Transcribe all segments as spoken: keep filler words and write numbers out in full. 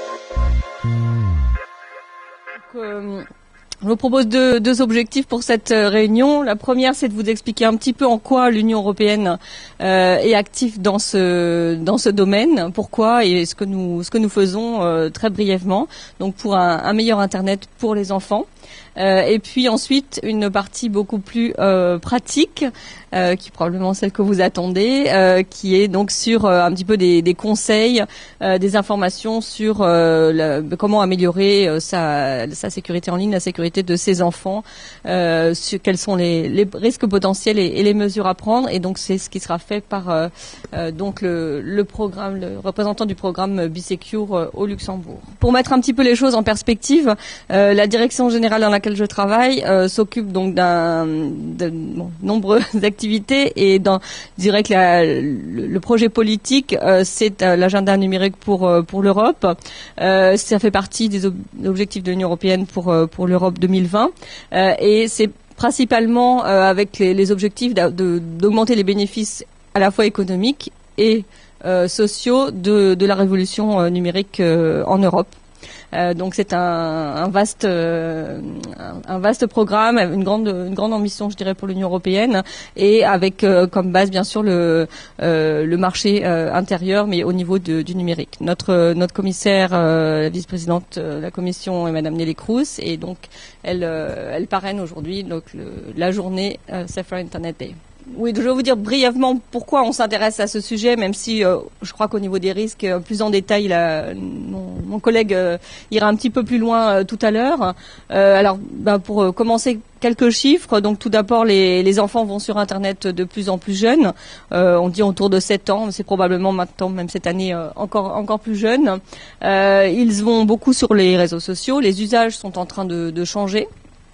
Donc, euh, je vous propose deux, deux objectifs pour cette euh, réunion. La première, c'est de vous expliquer un petit peu en quoi l'Union européenne euh, est active dans ce dans ce domaine, pourquoi et ce que nous ce que nous faisons euh, très brièvement. Donc pour un, un meilleur Internet pour les enfants. Euh, et puis ensuite une partie beaucoup plus euh, pratique, euh, qui est probablement celle que vous attendez, euh, qui est donc sur euh, un petit peu des, des conseils, euh, des informations sur euh, la, comment améliorer euh, sa, sa sécurité en ligne, la sécurité de ses enfants, euh, sur quels sont les, les risques potentiels et, et les mesures à prendre. Et donc c'est ce qui sera fait par euh, euh, donc le, le programme, le représentant du programme BeSecure euh, au Luxembourg. Pour mettre un petit peu les choses en perspective, euh, la direction générale dans laquelle je travaille euh, s'occupe donc d'un de bon, nombreuses activités et dans je dirais que la, le, le projet politique euh, c'est euh, l'agenda numérique pour euh, pour l'Europe. Euh, ça fait partie des ob- objectifs de l'Union européenne pour euh, pour l'Europe deux mille vingt euh, et c'est principalement euh, avec les, les objectifs de, de, d'augmenter les bénéfices à la fois économiques et euh, sociaux de de la révolution euh, numérique euh, en Europe. Euh, donc c'est un, un vaste, euh, un, un vaste programme, une grande, une grande ambition, je dirais, pour l'Union européenne, et avec euh, comme base bien sûr le, euh, le marché euh, intérieur, mais au niveau de, du numérique. Notre, notre commissaire, euh, la vice-présidente de la Commission, est Madame Nelly Kroes, et donc elle, euh, elle parraine aujourd'hui donc le, la journée euh, Safer Internet Day. Oui, je vais vous dire brièvement pourquoi on s'intéresse à ce sujet, même si euh, je crois qu'au niveau des risques, euh, plus en détail, là, mon, mon collègue euh, ira un petit peu plus loin euh, tout à l'heure. Euh, alors, bah, pour euh, commencer, quelques chiffres. Donc, tout d'abord, les, les enfants vont sur Internet de plus en plus jeunes. Euh, on dit autour de sept ans, c'est probablement maintenant, même cette année, euh, encore encore plus jeunes. Euh, ils vont beaucoup sur les réseaux sociaux. Les usages sont en train de, de changer.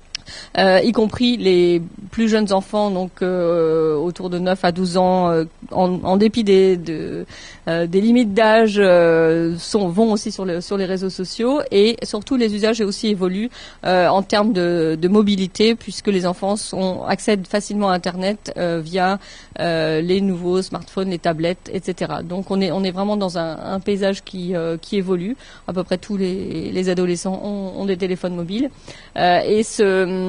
Euh, y compris les plus jeunes enfants, donc euh, autour de neuf à douze ans, euh, en, en dépit des, de, euh, des limites d'âge, euh, sont, vont aussi sur, le, sur les réseaux sociaux, et surtout les usages aussi évoluent euh, en termes de, de mobilité, puisque les enfants sont, accèdent facilement à Internet euh, via euh, les nouveaux smartphones, les tablettes, et cetera. Donc on est, on est vraiment dans un, un paysage qui, euh, qui évolue. À peu près tous les, les adolescents ont, ont des téléphones mobiles, euh, et ce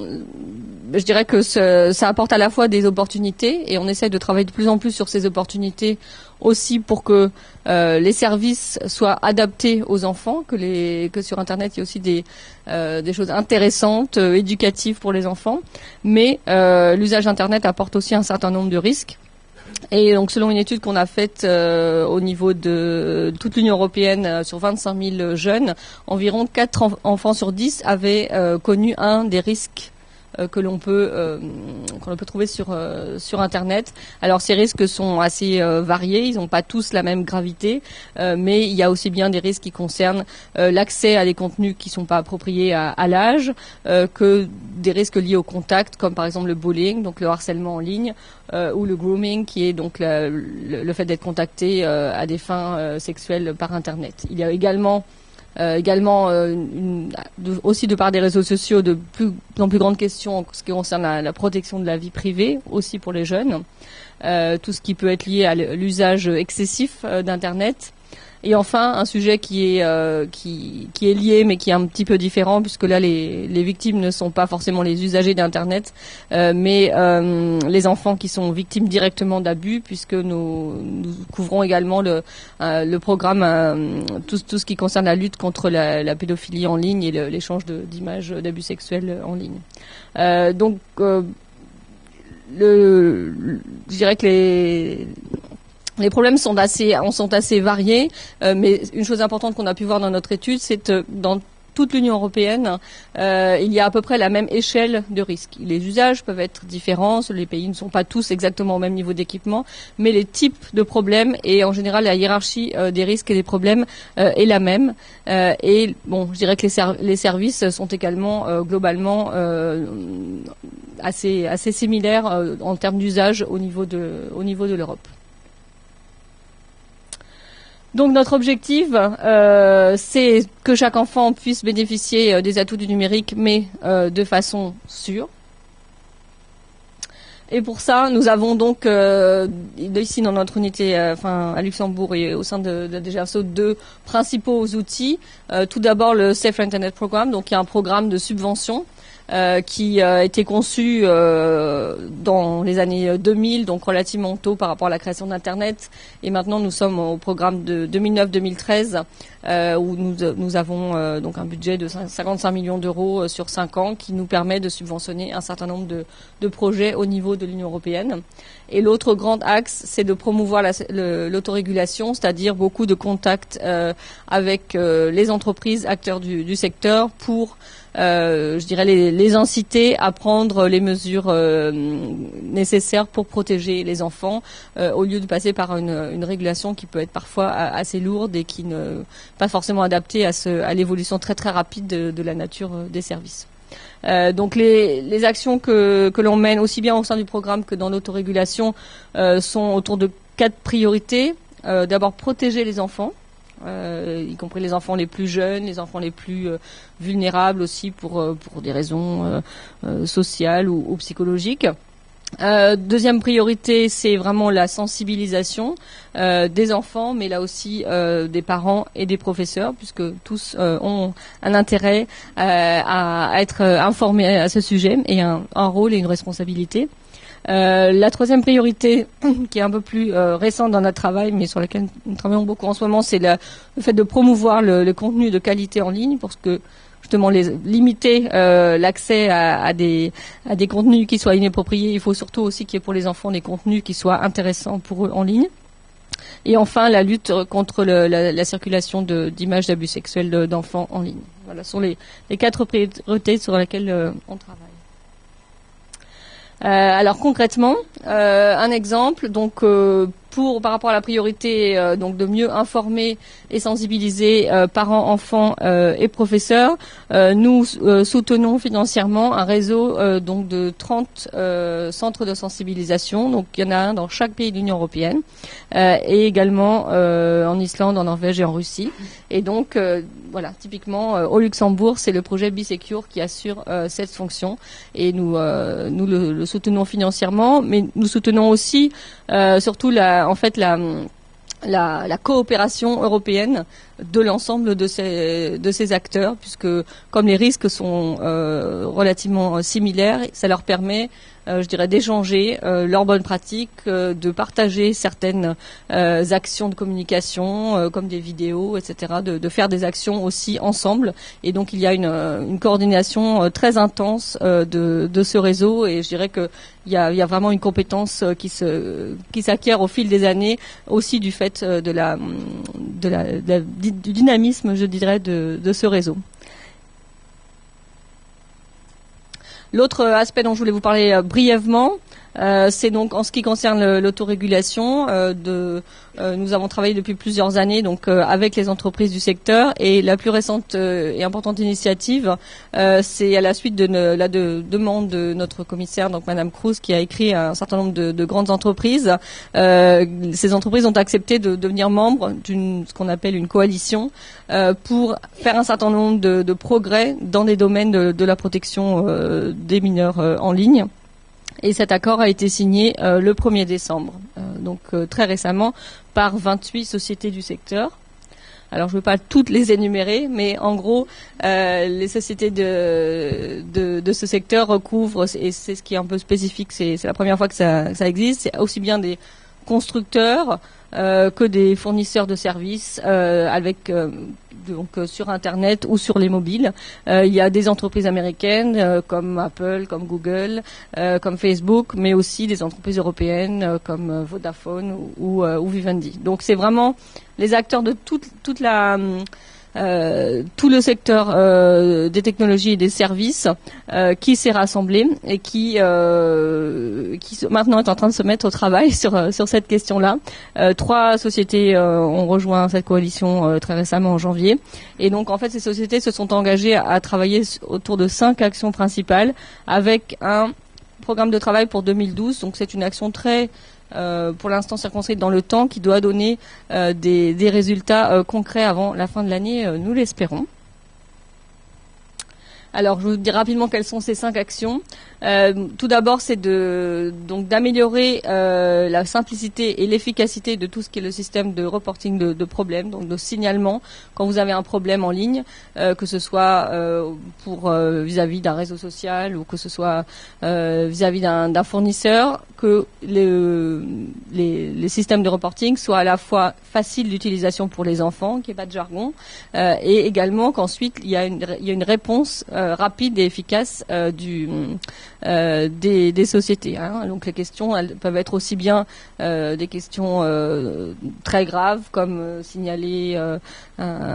je dirais que ce, ça apporte à la fois des opportunités, et on essaie de travailler de plus en plus sur ces opportunités aussi pour que euh, les services soient adaptés aux enfants, que, les, que sur Internet il y a aussi des, euh, des choses intéressantes, euh, éducatives pour les enfants, mais euh, l'usage d'Internet apporte aussi un certain nombre de risques. Et donc, selon une étude qu'on a faite euh, au niveau de toute l'Union européenne euh, sur vingt-cinq mille jeunes, environ quatre en- enfants sur dix avaient euh, connu un des risques euh, que l'on peut euh, qu'on peut trouver sur euh, sur Internet. Alors, ces risques sont assez euh, variés, ils n'ont pas tous la même gravité, euh, mais il y a aussi bien des risques qui concernent euh, l'accès à des contenus qui sont pas appropriés à, à l'âge, euh, que des risques liés au contact, comme par exemple le bullying, donc le harcèlement en ligne, euh, ou le grooming, qui est donc la, le, le fait d'être contacté euh, à des fins euh, sexuelles par Internet. Il y a également Euh, également euh, une, de, aussi de par des réseaux sociaux de plus en plus grandes questions en ce qui concerne la, la protection de la vie privée, aussi pour les jeunes, euh, tout ce qui peut être lié à l'usage excessif euh, d'Internet. Et enfin, un sujet qui est euh, qui, qui est lié, mais qui est un petit peu différent, puisque là, les, les victimes ne sont pas forcément les usagers d'Internet, euh, mais euh, les enfants qui sont victimes directement d'abus, puisque nous, nous couvrons également le, euh, le programme, euh, tout, tout ce qui concerne la lutte contre la, la pédophilie en ligne et le, l'échange de, d'images d'abus sexuels en ligne. Euh, donc, euh, le, le, je dirais que les Les problèmes sont assez, sont assez variés, euh, mais une chose importante qu'on a pu voir dans notre étude, c'est que dans toute l'Union européenne, euh, il y a à peu près la même échelle de risque. Les usages peuvent être différents, les pays ne sont pas tous exactement au même niveau d'équipement, mais les types de problèmes et en général la hiérarchie euh, des risques et des problèmes euh, est la même. Euh, et bon, je dirais que les, ser- les services sont également euh, globalement euh, assez, assez similaires euh, en termes d'usage au niveau de, au niveau de l'Europe. Donc notre objectif, euh, c'est que chaque enfant puisse bénéficier euh, des atouts du numérique, mais euh, de façon sûre. Et pour ça, nous avons donc euh, ici dans notre unité, euh, enfin à Luxembourg et au sein de, de D G A S O, deux principaux outils. Euh, tout d'abord le Safe Internet Programme, donc qui est un programme de subvention euh, qui a été conçu euh, dans les années deux mille, donc relativement tôt par rapport à la création d'Internet. Et maintenant, nous sommes au programme de deux mille neuf deux mille treize. Euh, où nous, nous avons euh, donc un budget de cinquante-cinq millions d'euros euh, sur cinq ans qui nous permet de subventionner un certain nombre de, de projets au niveau de l'Union européenne. Et l'autre grand axe, c'est de promouvoir l'autorégulation, c'est-à-dire beaucoup de contacts euh, avec euh, les entreprises, acteurs du, du secteur pour Euh, je dirais les, les inciter à prendre les mesures euh, nécessaires pour protéger les enfants euh, au lieu de passer par une, une régulation qui peut être parfois assez lourde et qui ne pas forcément adaptée à, ce, à l'évolution très très rapide de, de la nature des services. Euh, donc les, les actions que, que l'on mène aussi bien au sein du programme que dans l'autorégulation euh, sont autour de quatre priorités. Euh, d'abord protéger les enfants. Euh, y compris les enfants les plus jeunes, les enfants les plus euh, vulnérables aussi pour euh, pour des raisons euh, euh, sociales ou, ou psychologiques. Euh, deuxième priorité, c'est vraiment la sensibilisation euh, des enfants, mais là aussi euh, des parents et des professeurs, puisque tous euh, ont un intérêt euh, à, à être informés à ce sujet et un, un rôle et une responsabilité. Euh, la troisième priorité, qui est un peu plus euh, récente dans notre travail, mais sur laquelle nous travaillons beaucoup en ce moment, c'est le fait de promouvoir le, le contenu de qualité en ligne, parce que justement les, limiter euh, l'accès à, à des à des contenus qui soient inappropriés. Il faut surtout aussi qu'il y ait pour les enfants des contenus qui soient intéressants pour eux en ligne. Et enfin, la lutte contre le, la, la circulation de, d'images d'abus sexuels de, d'enfants en ligne. Voilà, ce sont les, les quatre priorités sur lesquelles euh, on travaille. Euh, alors concrètement, euh, un exemple, donc euh, pour par rapport à la priorité euh, donc de mieux informer et sensibiliser euh, parents, enfants euh, et professeurs, euh, nous euh, soutenons financièrement un réseau euh, donc de trente euh, centres de sensibilisation. Donc il y en a un dans chaque pays de l'Union européenne euh, et également euh, en Islande, en Norvège et en Russie. Et donc euh, voilà, typiquement euh, au Luxembourg, c'est le projet BeSecure qui assure euh, cette fonction et nous euh, nous le, le soutenons financièrement, mais nous soutenons aussi euh, surtout la en fait la, la, la coopération européenne de l'ensemble de ces, de ces acteurs, puisque comme les risques sont euh, relativement similaires, ça leur permet, euh, je dirais, d'échanger euh, leurs bonnes pratiques, euh, de partager certaines euh, actions de communication, euh, comme des vidéos, et cetera, de, de faire des actions aussi ensemble. Et donc il y a une, une coordination euh, très intense euh, de, de ce réseau, et je dirais que il y a, il y a vraiment une compétence qui se qui s'acquiert au fil des années, aussi du fait de la de la, de la du dynamisme, je dirais, de, de ce réseau. L'autre aspect dont je voulais vous parler euh, brièvement, euh, c'est donc en ce qui concerne l'autorégulation. Euh, de, euh, nous avons travaillé depuis plusieurs années donc euh, avec les entreprises du secteur, et la plus récente euh, et importante initiative, euh, c'est à la suite de ne, la de, demande de notre commissaire, donc Madame Kroes, qui a écrit à un certain nombre de, de grandes entreprises. Euh, ces entreprises ont accepté de devenir membres d'une ce qu'on appelle une coalition euh, pour faire un certain nombre de, de progrès dans des domaines de, de la protection euh, des mineurs euh, en ligne. Et cet accord a été signé euh, le premier décembre, euh, donc euh, très récemment, par vingt-huit sociétés du secteur. Alors je ne veux pas toutes les énumérer, mais en gros, euh, les sociétés de, de, de ce secteur recouvrent, et c'est ce qui est un peu spécifique, c'est, c'est la première fois que ça, que ça existe, c'est aussi bien des constructeurs euh, que des fournisseurs de services euh, avec euh, donc euh, sur Internet ou sur les mobiles. Euh, il y a des entreprises américaines euh, comme Apple, comme Google, euh, comme Facebook, mais aussi des entreprises européennes euh, comme euh, Vodafone ou, ou, euh, ou Vivendi. Donc c'est vraiment les acteurs de toute, toute la Euh, tout le secteur euh, des technologies et des services euh, qui s'est rassemblé et qui, euh, qui maintenant est en train de se mettre au travail sur, sur cette question-là. Euh, trois sociétés euh, ont rejoint cette coalition euh, très récemment en janvier. Et donc en fait ces sociétés se sont engagées à, à travailler autour de cinq actions principales avec un programme de travail pour deux mille douze. Donc c'est une action très Euh, pour l'instant circonscrite dans le temps, qui doit donner euh, des, des résultats euh, concrets avant la fin de l'année, euh, nous l'espérons. Alors, je vous dis rapidement quelles sont ces cinq actions. Euh, tout d'abord, c'est de donc d'améliorer euh, la simplicité et l'efficacité de tout ce qui est le système de reporting de, de problèmes, donc de signalement quand vous avez un problème en ligne, euh, que ce soit euh, pour euh, vis-à-vis d'un réseau social ou que ce soit euh, vis-à-vis d'un, d'un fournisseur, que les, les, les systèmes de reporting soient à la fois faciles d'utilisation pour les enfants, qu'il n'y ait pas de jargon, euh, et également qu'ensuite il y a une, il y a une réponse euh, rapide et efficace euh, du Euh, des, des sociétés. Hein. Donc les questions, elles peuvent être aussi bien euh, des questions euh, très graves comme euh, signaler euh, un,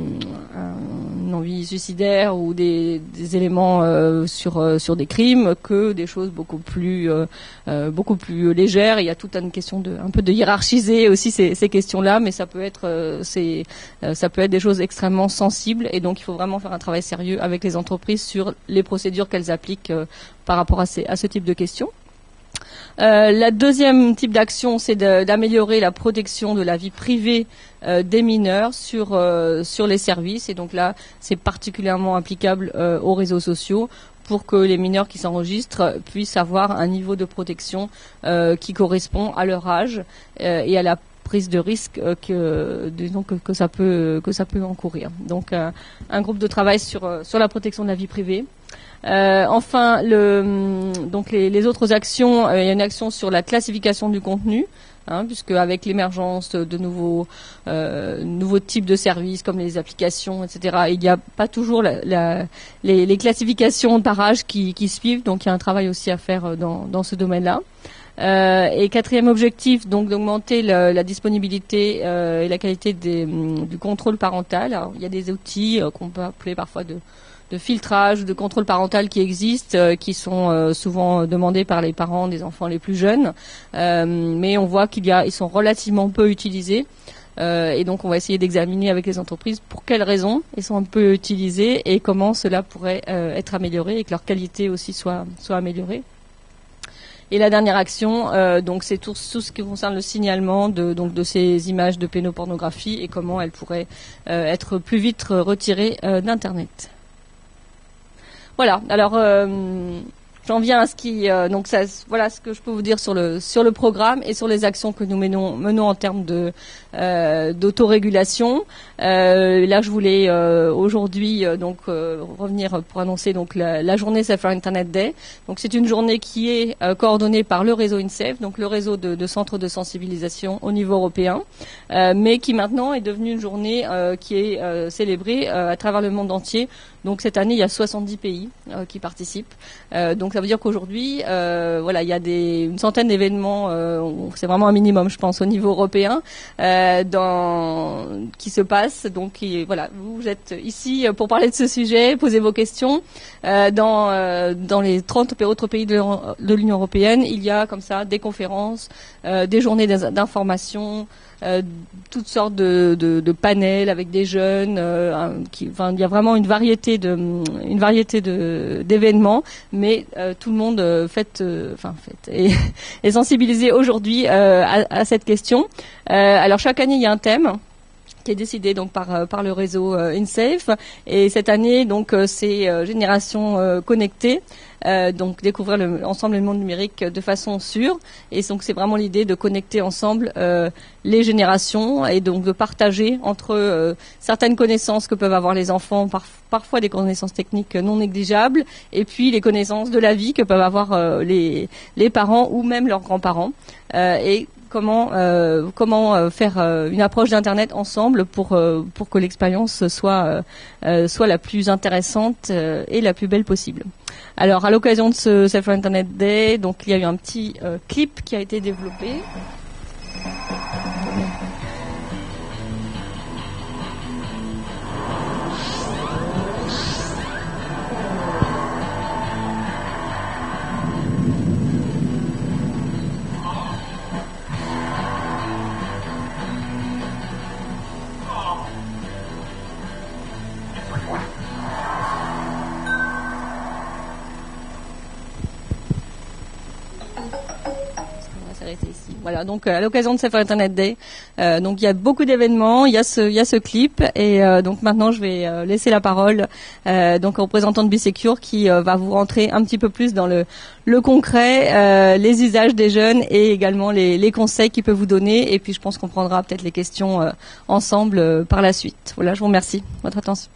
un envie suicidaire ou des, des éléments euh, sur euh, sur des crimes, que des choses beaucoup plus euh, euh, beaucoup plus légères. Il y a toute une question de un peu de hiérarchiser aussi ces, ces questions-là, mais ça peut être euh, c'est euh, ça peut être des choses extrêmement sensibles, et donc il faut vraiment faire un travail sérieux avec les entreprises sur les procédures qu'elles appliquent euh, par rapport à, ces, à ce type de questions. Euh, la deuxième type d'action, c'est de, d'améliorer la protection de la vie privée euh, des mineurs sur euh, sur les services, et donc là, c'est particulièrement applicable euh, aux réseaux sociaux, pour que les mineurs qui s'enregistrent puissent avoir un niveau de protection euh, qui correspond à leur âge euh, et à la prise de risque euh, que, disons, que que ça peut que ça peut encourir. Donc euh, un groupe de travail sur euh, sur la protection de la vie privée. Euh, enfin, le, donc les, les autres actions, euh, il y a une action sur la classification du contenu, hein, puisque avec l'émergence de nouveaux euh, nouveaux types de services comme les applications, et cetera, il n'y a pas toujours la, la, les, les classifications par âge qui, qui suivent, donc il y a un travail aussi à faire dans, dans ce domaine-là. Euh, et quatrième objectif, donc d'augmenter la, la disponibilité euh, et la qualité des, du contrôle parental. Alors, il y a des outils euh, qu'on peut appeler parfois de de filtrage, de contrôle parental qui existent, euh, qui sont euh, souvent demandés par les parents des enfants les plus jeunes, euh, mais on voit qu'il y a, ils sont relativement peu utilisés, euh, et donc on va essayer d'examiner avec les entreprises pour quelles raisons ils sont un peu utilisés et comment cela pourrait euh, être amélioré et que leur qualité aussi soit soit améliorée. Et la dernière action, euh, donc c'est tout, tout ce qui concerne le signalement de donc de ces images de pédopornographie et comment elles pourraient euh, être plus vite retirées euh, d'Internet. Voilà. Alors, euh, j'en viens à ce qui, euh, donc ça, voilà ce que je peux vous dire sur le sur le programme et sur les actions que nous menons menons en termes de euh, d'autorégulation. Euh, là, je voulais euh, aujourd'hui euh, donc euh, revenir pour annoncer donc la, la journée Safer Internet Day. Donc c'est une journée qui est euh, coordonnée par le réseau INSAFE, donc le réseau de, de centres de sensibilisation au niveau européen, euh, mais qui maintenant est devenue une journée euh, qui est euh, célébrée euh, à travers le monde entier. Donc cette année, il y a soixante-dix pays euh, qui participent. Euh, donc ça veut dire qu'aujourd'hui, euh, voilà, il y a des, une centaine d'événements. Euh, c'est vraiment un minimum, je pense, au niveau européen, euh, dans, qui se passent. Donc et, voilà, vous êtes ici pour parler de ce sujet, poser vos questions. Euh, dans euh, dans les trente autres pays de, de l'Union européenne, il y a comme ça des conférences, euh, des journées d'information. Euh, toutes sortes de, de, de panels avec des jeunes, euh, qui, enfin, il y a vraiment une variété de, une variété de d'événements, mais euh, tout le monde euh, fait, euh, enfin fait, est, est sensibilisé aujourd'hui euh, à, à cette question. Euh, alors chaque année il y a un thème qui est décidé donc par par le réseau euh, INSAFE, et cette année donc euh, c'est euh, génération euh, connectée. Euh, donc découvrir le, ensemble le monde numérique de façon sûre, et donc c'est vraiment l'idée de connecter ensemble euh, les générations et donc de partager entre euh, certaines connaissances que peuvent avoir les enfants, par, parfois des connaissances techniques non négligeables, et puis les connaissances de la vie que peuvent avoir euh, les les parents ou même leurs grands-parents, euh, et comment euh, comment euh, faire euh, une approche d'internet ensemble pour euh, pour que l'expérience soit euh, euh, soit la plus intéressante euh, et la plus belle possible. Alors à l'occasion de ce Safer Internet Day, donc il y a eu un petit euh, clip qui a été développé. Voilà, donc à l'occasion de Safer Internet Day, euh, donc il y a beaucoup d'événements, il y a ce, il y a ce clip, et euh, donc maintenant je vais euh, laisser la parole euh, donc au représentant de BeSecure qui euh, va vous rentrer un petit peu plus dans le, le concret, euh, les usages des jeunes et également les, les conseils qu'il peut vous donner. Et puis je pense qu'on prendra peut-être les questions euh, ensemble euh, par la suite. Voilà, je vous remercie de votre attention.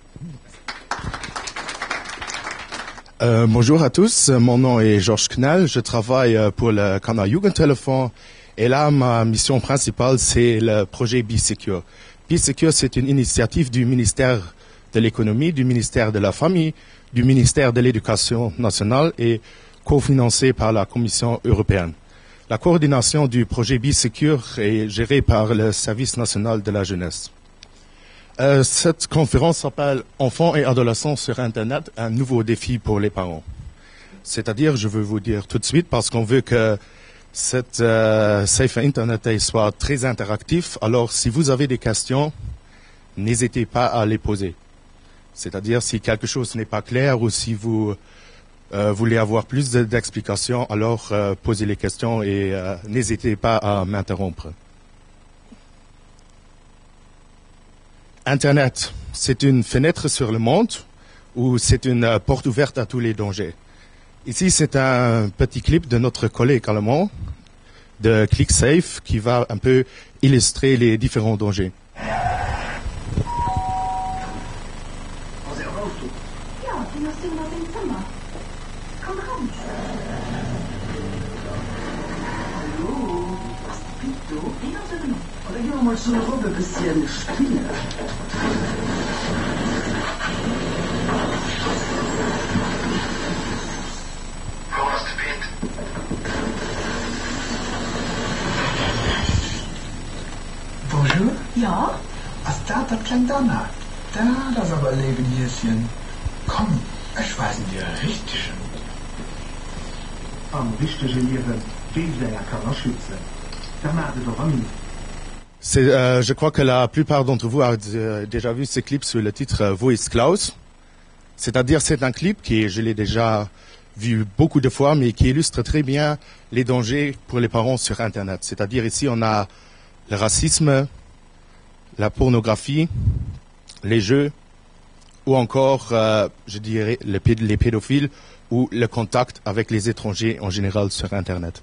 Euh, bonjour à tous, mon nom est Georges Knall, je travaille pour le Canal Jugendtelefon et là ma mission principale c'est le projet BeSecure. BeSecure c'est une initiative du ministère de l'économie, du ministère de la famille, du ministère de l'éducation nationale et cofinancée par la Commission européenne. La coordination du projet BeSecure est gérée par le Service national de la jeunesse. Euh, cette conférence s'appelle « Enfants et adolescents sur Internet, un nouveau défi pour les parents ». C'est-à-dire, je veux vous dire tout de suite, parce qu'on veut que cette euh, Safer Internet Day soit très interactif. Alors, si vous avez des questions, n'hésitez pas à les poser. C'est-à-dire, si quelque chose n'est pas clair ou si vous euh, voulez avoir plus d'explications, alors euh, posez les questions et euh, n'hésitez pas à m'interrompre. Internet, c'est une fenêtre sur le monde ou c'est une porte ouverte à tous les dangers. Ici, c'est un petit clip de notre collègue allemand de ClickSafe qui va un peu illustrer les différents dangers. Mal so eine Rolle, bisschen spielen. Bonjour. Ja? Was da, das klingt Donner. Da, das aber Leben hierchen. Komm, ich weisen dir richtig. Am richtigen Leben, wie der kann er schützen. Da macht er doch an. C'est, euh, je crois que la plupart d'entre vous ont euh, déjà vu ce clip sous le titre euh, Voice Klaus. C'est-à-dire, c'est un clip qui, je l'ai déjà vu beaucoup de fois, mais qui illustre très bien les dangers pour les parents sur Internet. C'est-à-dire, ici, on a le racisme, la pornographie, les jeux, ou encore, euh, je dirais, les, péd- les pédophiles, ou le contact avec les étrangers en général sur Internet.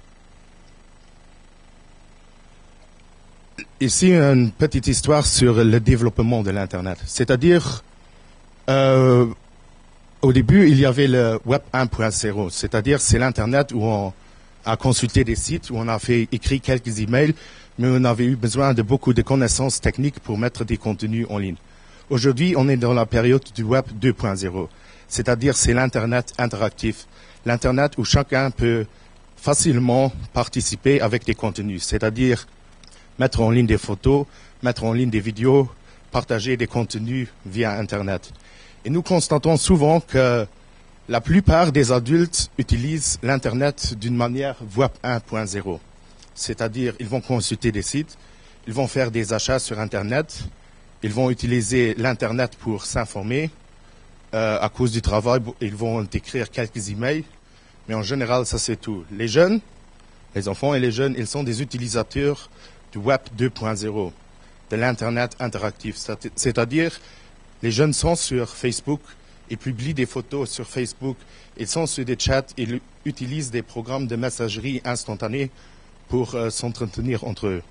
Ici, une petite histoire sur le développement de l'Internet. C'est-à-dire, euh, au début, il y avait le Web un point zéro. C'est-à-dire, c'est l'Internet où on a consulté des sites, où on a fait écrit quelques emails, mais on avait eu besoin de beaucoup de connaissances techniques pour mettre des contenus en ligne. Aujourd'hui, on est dans la période du Web deux point zéro. C'est-à-dire, c'est l'Internet interactif. L'Internet où chacun peut facilement participer avec des contenus. C'est-à-dire, mettre en ligne des photos, mettre en ligne des vidéos, partager des contenus via Internet. Et nous constatons souvent que la plupart des adultes utilisent l'Internet d'une manière Web un point zéro. C'est-à-dire, ils vont consulter des sites, ils vont faire des achats sur Internet, ils vont utiliser l'Internet pour s'informer. Euh, à cause du travail, ils vont écrire quelques emails, mais en général, ça c'est tout. Les jeunes, les enfants et les jeunes, ils sont des utilisateurs du Web deux point zéro, de l'Internet interactif. C'est-à-dire, les jeunes sont sur Facebook, ils publient des photos sur Facebook, ils sont sur des chats, ils utilisent des programmes de messagerie instantanée pour euh, s'entretenir entre eux.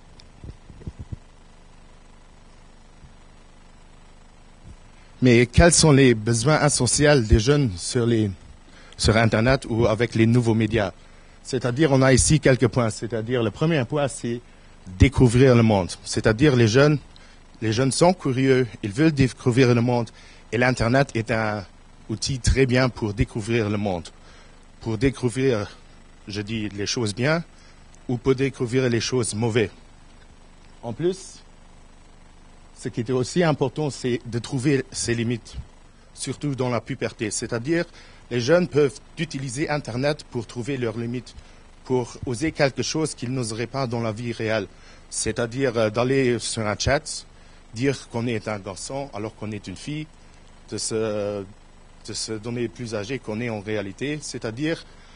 Mais quels sont les besoins essentiels des jeunes sur, les, sur Internet ou avec les nouveaux médias? C'est-à-dire, on a ici quelques points. C'est-à-dire, le premier point, c'est découvrir le monde. C'est-à-dire, les jeunes, les jeunes sont curieux, ils veulent découvrir le monde. Et l'Internet est un outil très bien pour découvrir le monde. Pour découvrir, je dis, les choses bien ou pour découvrir les choses mauvaises. En plus, ce qui était aussi important, c'est de trouver ses limites, surtout dans la puberté. C'est-à-dire, les jeunes peuvent utiliser Internet pour trouver leurs limites, pour oser quelque chose qu'ils n'oseraient pas dans la vie réelle. C'est-à-dire euh, d'aller sur un chat, dire qu'on est un garçon alors qu'on est une fille, de se, de se donner plus âgé qu'on est en réalité. C'est-à-dire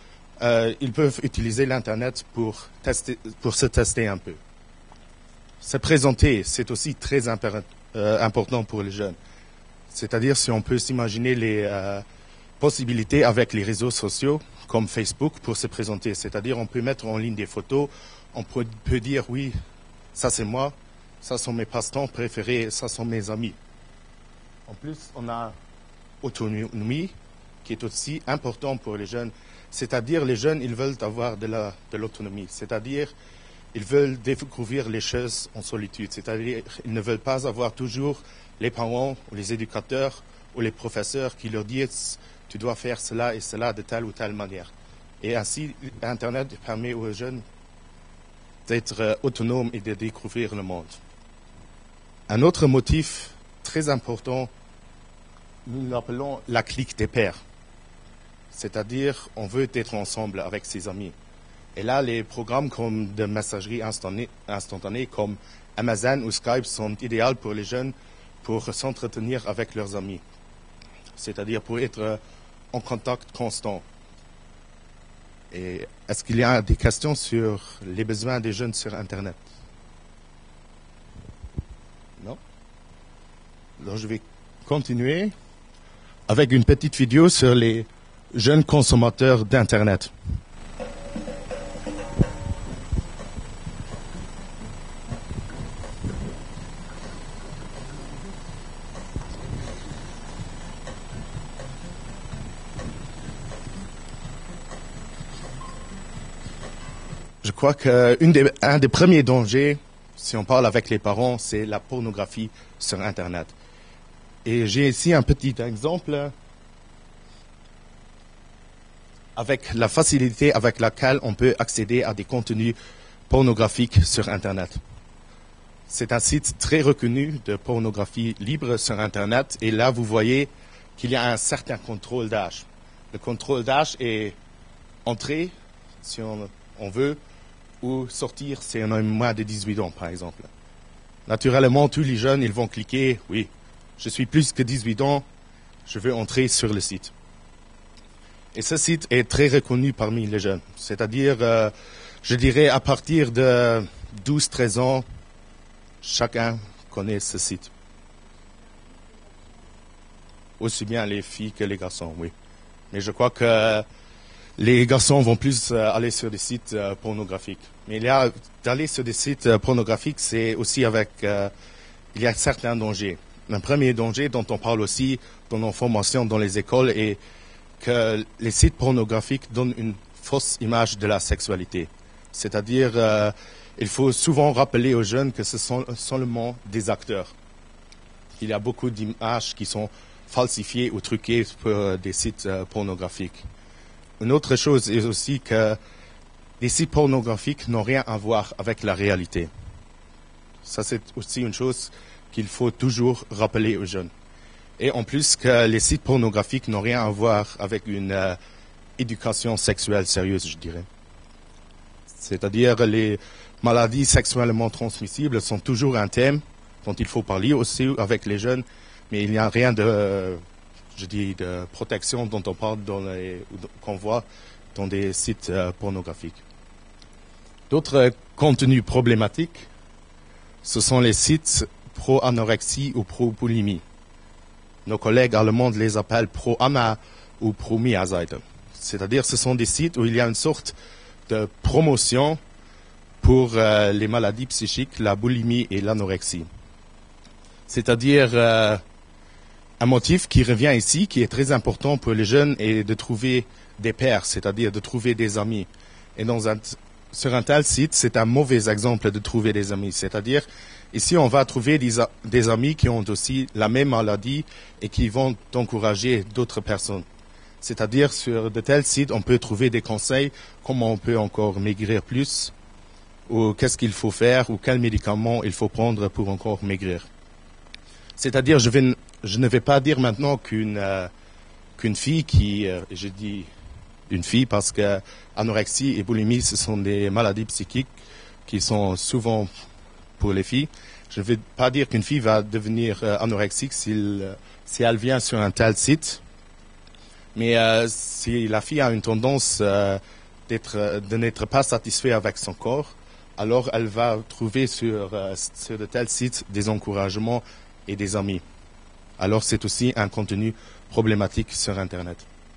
euh, ils peuvent utiliser l'Internet pour, tester, pour se tester un peu. Se présenter, c'est aussi très euh, important pour les jeunes. C'est-à-dire si on peut s'imaginer les euh, possibilités avec les réseaux sociaux comme Facebook pour se présenter. C'est-à-dire on peut mettre en ligne des photos, on peut, peut dire oui, ça c'est moi, ça sont mes passe-temps préférés, ça sont mes amis. En plus, on a autonomie qui est aussi important pour les jeunes. C'est-à-dire les jeunes, ils veulent avoir de la, de l'autonomie. C'est-à-dire ils veulent découvrir les choses en solitude. C'est-à-dire ils ne veulent pas avoir toujours les parents ou les éducateurs ou les professeurs qui leur disent « tu dois faire cela et cela de telle ou telle manière ». Et ainsi, Internet permet aux jeunes d'être autonomes et de découvrir le monde. Un autre motif très important, nous l'appelons la clique des pairs. C'est-à-dire, on veut être ensemble avec ses amis. Et là, les programmes comme de messagerie instantanée, instantanée comme Amazon ou Skype sont idéaux pour les jeunes pour s'entretenir avec leurs amis. C'est-à-dire pour être en contact constant. Et est-ce qu'il y a des questions sur les besoins des jeunes sur Internet? Non? Alors je vais continuer avec une petite vidéo sur les jeunes consommateurs d'Internet. Je crois qu'un des, un des premiers dangers, si on parle avec les parents, c'est la pornographie sur Internet. Et j'ai ici un petit exemple avec la facilité avec laquelle on peut accéder à des contenus pornographiques sur Internet. C'est un site très reconnu de pornographie libre sur Internet et là vous voyez qu'il y a un certain contrôle d'âge. Le contrôle d'âge est entrer, si on, on veut, ou sortir si on a moins de dix-huit ans, par exemple. Naturellement, tous les jeunes, ils vont cliquer, oui, je suis plus que dix-huit ans, je veux entrer sur le site. Et ce site est très reconnu parmi les jeunes. C'est-à-dire, euh, je dirais, à partir de douze treize ans, chacun connaît ce site. Aussi bien les filles que les garçons, oui. Mais je crois que les garçons vont plus aller sur des sites euh, pornographiques. Mais il y a d'aller sur des sites euh, pornographiques, c'est aussi avec euh, il y a certains dangers. Un premier danger dont on parle aussi dans nos formations dans les écoles est que les sites pornographiques donnent une fausse image de la sexualité. C'est-à-dire, euh, il faut souvent rappeler aux jeunes que ce sont seulement des acteurs. Il y a beaucoup d'images qui sont falsifiées ou truquées pour des sites euh, pornographiques. Une autre chose est aussi que les sites pornographiques n'ont rien à voir avec la réalité. Ça, c'est aussi une chose qu'il faut toujours rappeler aux jeunes. Et en plus que les sites pornographiques n'ont rien à voir avec une euh, éducation sexuelle sérieuse, je dirais. C'est-à-dire les maladies sexuellement transmissibles sont toujours un thème dont il faut parler aussi avec les jeunes, mais il n'y a rien de... Euh, je dis, de protection dont on parle dans les, qu'on voit dans des sites euh, pornographiques. D'autres euh, contenus problématiques, ce sont les sites pro-anorexie ou pro-boulimie. Nos collègues allemands les appellent pro-Anna ou pro-Mia-Seite. C'est-à-dire, ce sont des sites où il y a une sorte de promotion pour euh, les maladies psychiques, la boulimie et l'anorexie. C'est-à-dire... Euh, Un motif qui revient ici, qui est très important pour les jeunes, est de trouver des pairs, c'est-à-dire de trouver des amis. Et dans un, sur un tel site, c'est un mauvais exemple de trouver des amis. C'est-à-dire, ici, on va trouver des, des amis qui ont aussi la même maladie et qui vont encourager d'autres personnes. C'est-à-dire, sur de tels sites, on peut trouver des conseils, comment on peut encore maigrir plus, ou qu'est-ce qu'il faut faire, ou quels médicaments il faut prendre pour encore maigrir. C'est-à-dire, je vais... Je ne vais pas dire maintenant qu'une euh, qu'une fille qui, euh, je dis une fille parce que anorexie et boulimie, ce sont des maladies psychiques qui sont souvent pour les filles. Je ne vais pas dire qu'une fille va devenir euh, anorexique si, si elle vient sur un tel site. Mais euh, si la fille a une tendance euh, d'être, de n'être pas satisfait avec son corps, alors elle va trouver sur, euh, sur de tels sites des encouragements et des amis. Alors c'est aussi un contenu problématique sur Internet.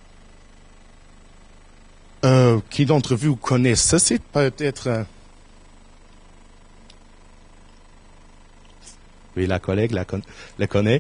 Euh, qui d'entre vous connaît ce site? Peut-être. Euh... Oui, la collègue la, con- la connaît.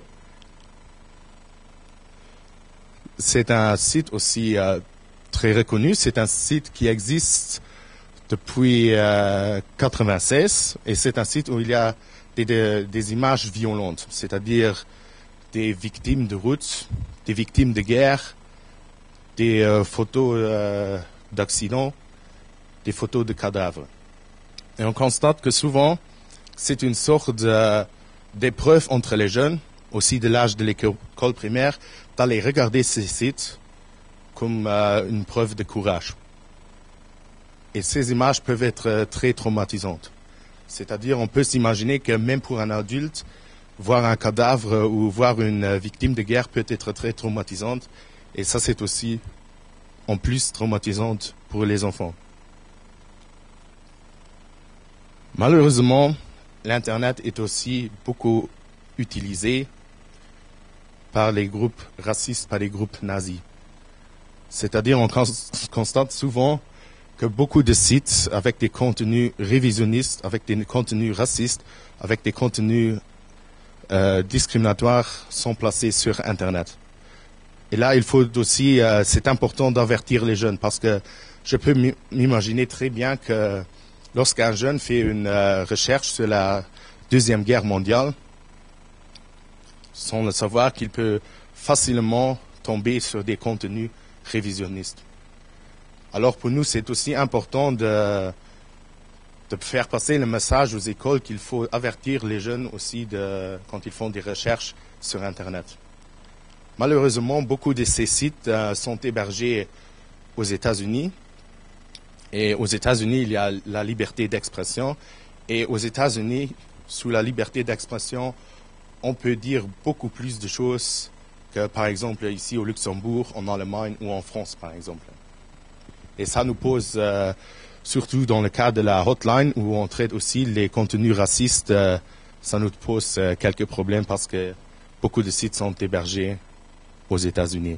C'est un site aussi euh, très reconnu. C'est un site qui existe depuis euh, quatre-vingt-seize et c'est un site où il y a des, des, des images violentes, c'est-à-dire des victimes de route, des victimes de guerre, des euh, photos euh, d'accidents, des photos de cadavres. Et on constate que souvent, c'est une sorte de, d'épreuve entre les jeunes, aussi de l'âge de l'école primaire, d'aller regarder ces sites comme euh, une preuve de courage. Et ces images peuvent être euh, très traumatisantes. C'est-à-dire, on peut s'imaginer que même pour un adulte, voir un cadavre ou voir une euh, victime de guerre peut être très traumatisante. Et ça, c'est aussi en plus traumatisante pour les enfants. Malheureusement, l'Internet est aussi beaucoup utilisé par les groupes racistes, par les groupes nazis. C'est-à-dire, on constate souvent que beaucoup de sites avec des contenus révisionnistes, avec des contenus racistes, avec des contenus euh, discriminatoires sont placés sur Internet. Et là, il faut aussi, euh, c'est important d'avertir les jeunes parce que je peux m'imaginer très bien que lorsqu'un jeune fait une euh, recherche sur la Deuxième Guerre mondiale, sans le savoir qu'il peut facilement tomber sur des contenus révisionnistes. Alors pour nous, c'est aussi important de, de faire passer le message aux écoles qu'il faut avertir les jeunes aussi de, quand ils font des recherches sur Internet. Malheureusement, beaucoup de ces sites euh, sont hébergés aux États-Unis. Et aux États-Unis, il y a la liberté d'expression. Et aux États-Unis, sous la liberté d'expression, on peut dire beaucoup plus de choses que, par exemple, ici au Luxembourg, en Allemagne ou en France, par exemple. Et ça nous pose, euh, surtout dans le cas de la hotline, où on traite aussi les contenus racistes, euh, ça nous pose euh, quelques problèmes parce que beaucoup de sites sont hébergés aux États-Unis.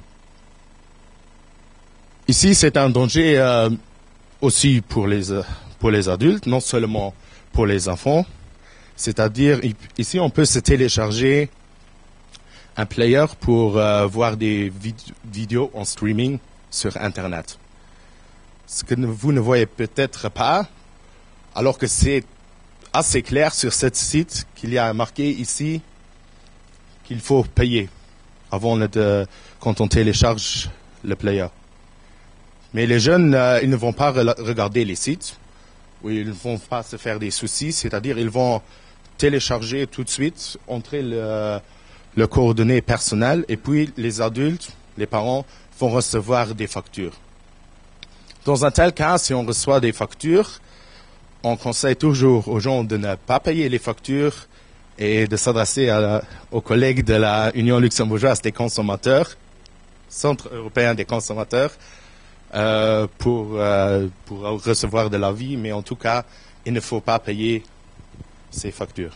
Ici, c'est un danger euh, aussi pour les, euh, pour les adultes, non seulement pour les enfants. C'est-à-dire, ici, on peut se télécharger un player pour euh, voir des vid- vidéos en streaming sur Internet. Ce que vous ne voyez peut-être pas, alors que c'est assez clair sur ce site qu'il y a marqué ici qu'il faut payer avant de, quand on télécharge le player. Mais les jeunes, euh, ils ne vont pas re- regarder les sites, ou ils ne vont pas se faire des soucis, c'est-à-dire ils vont télécharger tout de suite, entrer le, le coordonnées personnelles, et puis les adultes, les parents, vont recevoir des factures. Dans un tel cas, si on reçoit des factures, on conseille toujours aux gens de ne pas payer les factures et de s'adresser à la, aux collègues de la Union luxembourgeoise des consommateurs, Centre européen des consommateurs, euh, pour, euh, pour recevoir de l'avis, mais en tout cas, il ne faut pas payer ces factures.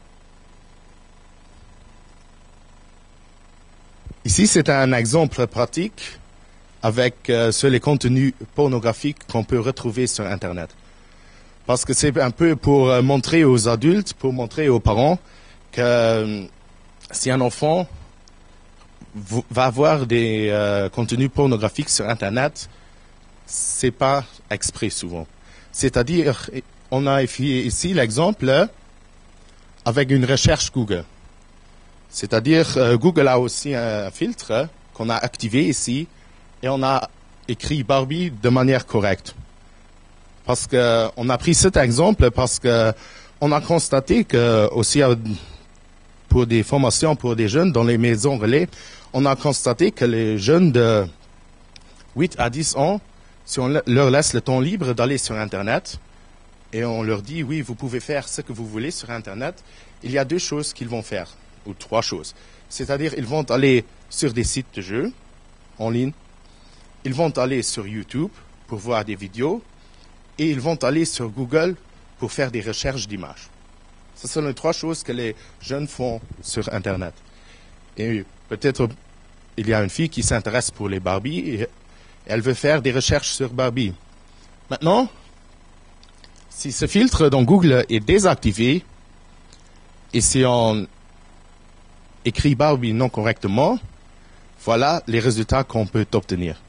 Ici, c'est un exemple pratique avec euh, sur les contenus pornographiques qu'on peut retrouver sur Internet. Parce que c'est un peu pour euh, montrer aux adultes, pour montrer aux parents que euh, si un enfant v- va voir des euh, contenus pornographiques sur Internet, c'est pas exprès souvent. C'est-à-dire, on a ici l'exemple avec une recherche Google. C'est-à-dire, euh, Google a aussi un filtre qu'on a activé ici, et on a écrit Barbie de manière correcte. Parce que on a pris cet exemple parce que on a constaté que aussi pour des formations pour des jeunes dans les maisons relais, on a constaté que les jeunes de huit à dix ans, si on leur laisse le temps libre d'aller sur Internet et on leur dit oui, vous pouvez faire ce que vous voulez sur Internet, il y a deux choses qu'ils vont faire, ou trois choses. C'est-à-dire, ils vont aller sur des sites de jeux en ligne, ils vont aller sur YouTube pour voir des vidéos et ils vont aller sur Google pour faire des recherches d'images. Ce sont les trois choses que les jeunes font sur Internet. Et peut-être il y a une fille qui s'intéresse pour les Barbie et elle veut faire des recherches sur Barbie. Maintenant, si ce filtre dans Google est désactivé et si on écrit Barbie non correctement, voilà les résultats qu'on peut obtenir.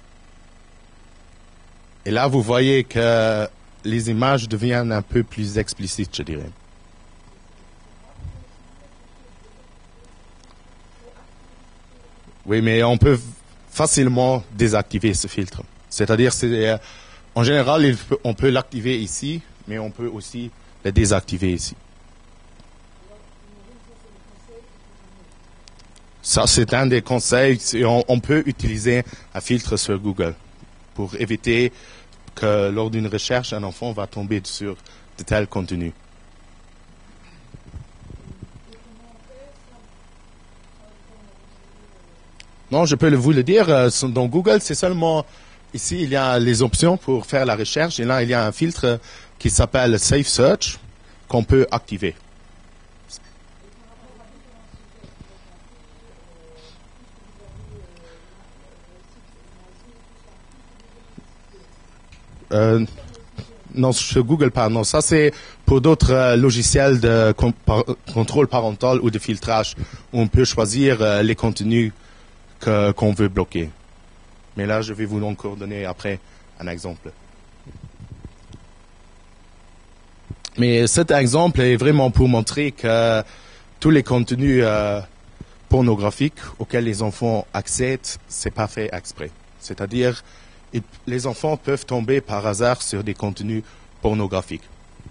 Et là, vous voyez que les images deviennent un peu plus explicites, je dirais. Oui, mais on peut facilement désactiver ce filtre. C'est-à-dire, c'est, en général, il peut, on peut l'activer ici, mais on peut aussi le désactiver ici. Ça, c'est un des conseils. On, on peut utiliser un filtre sur Google pour éviter que lors d'une recherche, un enfant va tomber sur de tels contenus. Non, je peux vous le dire, dans Google, c'est seulement, ici, il y a les options pour faire la recherche, et là, il y a un filtre qui s'appelle Safe Search, qu'on peut activer. Euh, non, sur Google pas, non, ça c'est pour d'autres euh, logiciels de com par contrôle parental ou de filtrage, où on peut choisir euh, les contenus que, qu'on veut bloquer. Mais là, je vais vous encore donner après un exemple. Mais cet exemple est vraiment pour montrer que tous les contenus euh, pornographiques auxquels les enfants accèdent, c'est pas fait exprès. C'est-à-dire, les enfants peuvent tomber par hasard sur des contenus pornographiques.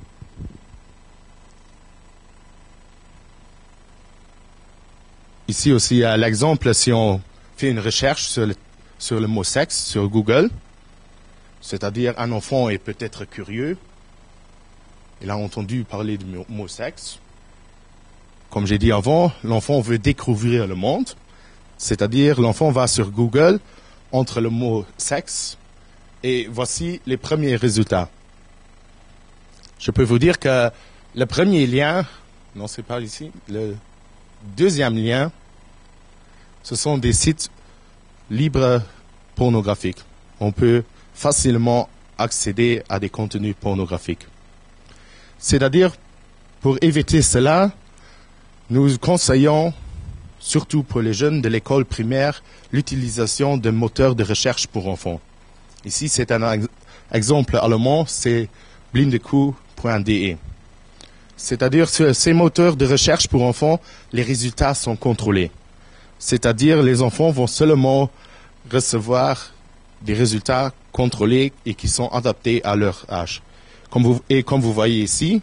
Ici aussi, il y a l'exemple, si on fait une recherche sur le, sur le mot sexe sur Google, c'est-à-dire un enfant est peut-être curieux, il a entendu parler du mot sexe. Comme j'ai dit avant, l'enfant veut découvrir le monde, c'est-à-dire l'enfant va sur Google, entre le mot sexe, et voici les premiers résultats. Je peux vous dire que le premier lien, non c'est pas ici, le deuxième lien, ce sont des sites libres pornographiques. On peut facilement accéder à des contenus pornographiques. C'est-à-dire, pour éviter cela, nous conseillons surtout pour les jeunes de l'école primaire, l'utilisation de moteurs de recherche pour enfants. Ici, c'est un ex exemple allemand, c'est blindecoup point de. C'est-à-dire, sur ces moteurs de recherche pour enfants, les résultats sont contrôlés. C'est-à-dire, les enfants vont seulement recevoir des résultats contrôlés et qui sont adaptés à leur âge. Comme vous, et comme vous voyez ici,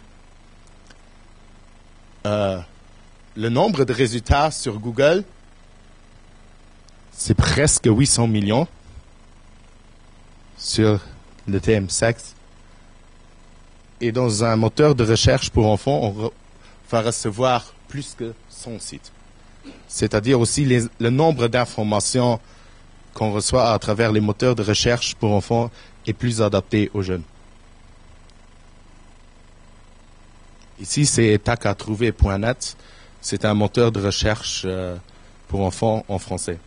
euh, le nombre de résultats sur Google, c'est presque huit cents millions sur le thème sexe. Et dans un moteur de recherche pour enfants, on re va recevoir plus que cent sites. C'est-à-dire aussi les, le nombre d'informations qu'on reçoit à travers les moteurs de recherche pour enfants est plus adapté aux jeunes. Ici, c'est takatrouver point net. C'est un moteur de recherche euh, pour enfants en français.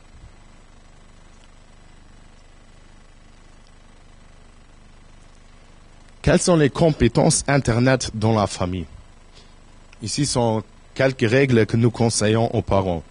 Quelles sont les compétences Internet dans la famille? Ici sont quelques règles que nous conseillons aux parents.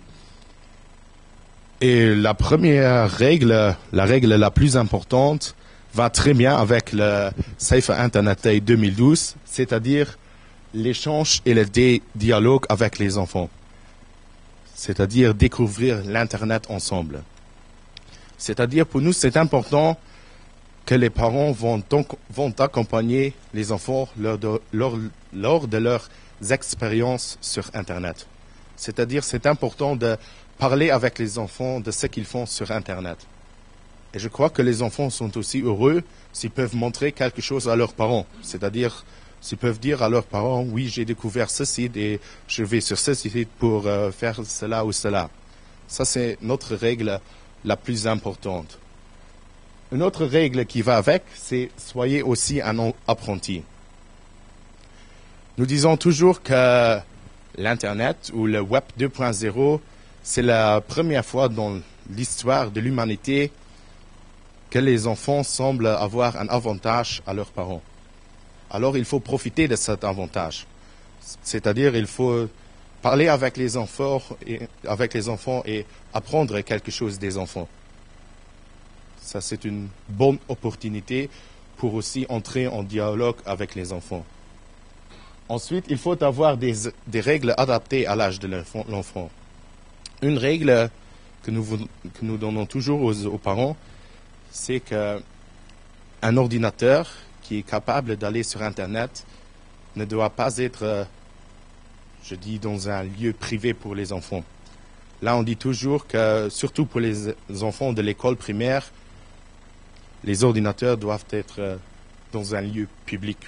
Et la première règle, la règle la plus importante, va très bien avec le Safer Internet Day deux mille douze, c'est-à-dire l'échange et le dialogue avec les enfants. C'est-à-dire découvrir l'Internet ensemble. C'est-à-dire pour nous, c'est important que les parents vont, donc, vont accompagner les enfants lors de, lors, lors de leurs expériences sur Internet. C'est-à-dire c'est important de parler avec les enfants de ce qu'ils font sur Internet. Et je crois que les enfants sont aussi heureux s'ils peuvent montrer quelque chose à leurs parents. C'est-à-dire s'ils peuvent dire à leurs parents, oui, j'ai découvert ce site et je vais sur ce site pour euh, faire cela ou cela. Ça, c'est notre règle la plus importante. Une autre règle qui va avec, c'est soyez aussi un apprenti. Nous disons toujours que l'Internet ou le Web deux point zéro, c'est la première fois dans l'histoire de l'humanité que les enfants semblent avoir un avantage à leurs parents. Alors il faut profiter de cet avantage. C'est-à-dire il faut parler avec les enfants et, avec les enfants et apprendre quelque chose des enfants. Ça, c'est une bonne opportunité pour aussi entrer en dialogue avec les enfants. Ensuite, il faut avoir des, des règles adaptées à l'âge de l'enfant. Une règle que nous, que nous donnons toujours aux, aux parents, c'est qu'un ordinateur qui est capable d'aller sur Internet ne doit pas être, je dis, dans un lieu privé pour les enfants. Là, on dit toujours que, surtout pour les enfants de l'école primaire, les ordinateurs doivent être dans un lieu public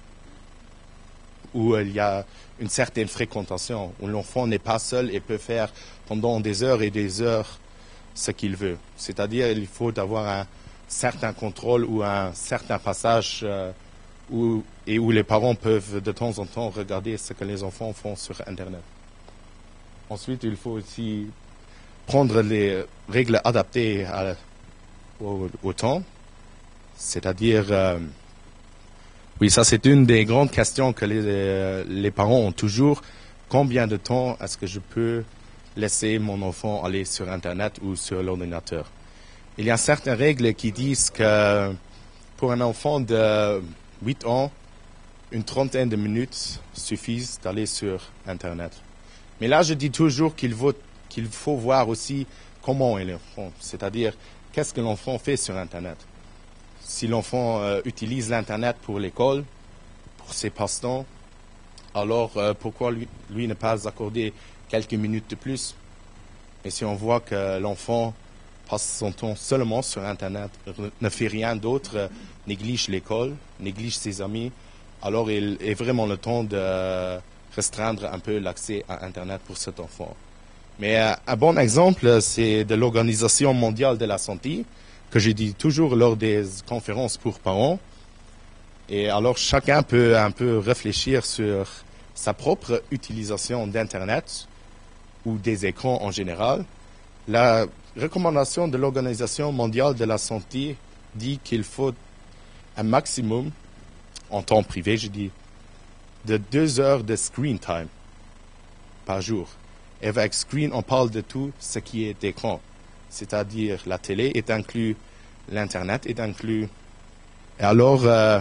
où il y a une certaine fréquentation, où l'enfant n'est pas seul et peut faire pendant des heures et des heures ce qu'il veut. C'est-à-dire qu'il faut avoir un certain contrôle ou un certain passage euh, où, et où les parents peuvent de temps en temps regarder ce que les enfants font sur Internet. Ensuite, il faut aussi prendre les règles adaptées à, au, au temps. C'est-à-dire, euh, oui, ça c'est une des grandes questions que les, euh, les parents ont toujours. Combien de temps est-ce que je peux laisser mon enfant aller sur Internet ou sur l'ordinateur? Il y a certaines règles qui disent que pour un enfant de huit ans, une trentaine de minutes suffisent d'aller sur Internet. Mais là, je dis toujours qu'il faut, qu'il faut voir aussi comment est l'enfant, c'est-à-dire qu'est-ce que l'enfant fait sur Internet. Si l'enfant euh, utilise l'Internet pour l'école, pour ses passe-temps, alors euh, pourquoi lui, lui ne pas accorder quelques minutes de plus? Et si on voit que l'enfant passe son temps seulement sur Internet, ne fait rien d'autre, euh, néglige l'école, néglige ses amis, alors il est vraiment le temps de euh, restreindre un peu l'accès à Internet pour cet enfant. Mais euh, un bon exemple, c'est de l'Organisation mondiale de la santé, que je dis toujours lors des conférences pour parents. Et alors chacun peut un peu réfléchir sur sa propre utilisation d'Internet ou des écrans en général. La recommandation de l'Organisation mondiale de la santé dit qu'il faut un maximum, en temps privé, je dis, de deux heures de screen time par jour. Et avec screen, on parle de tout ce qui est écran. C'est-à-dire la télé est inclus, l'Internet est inclus. Et alors, euh,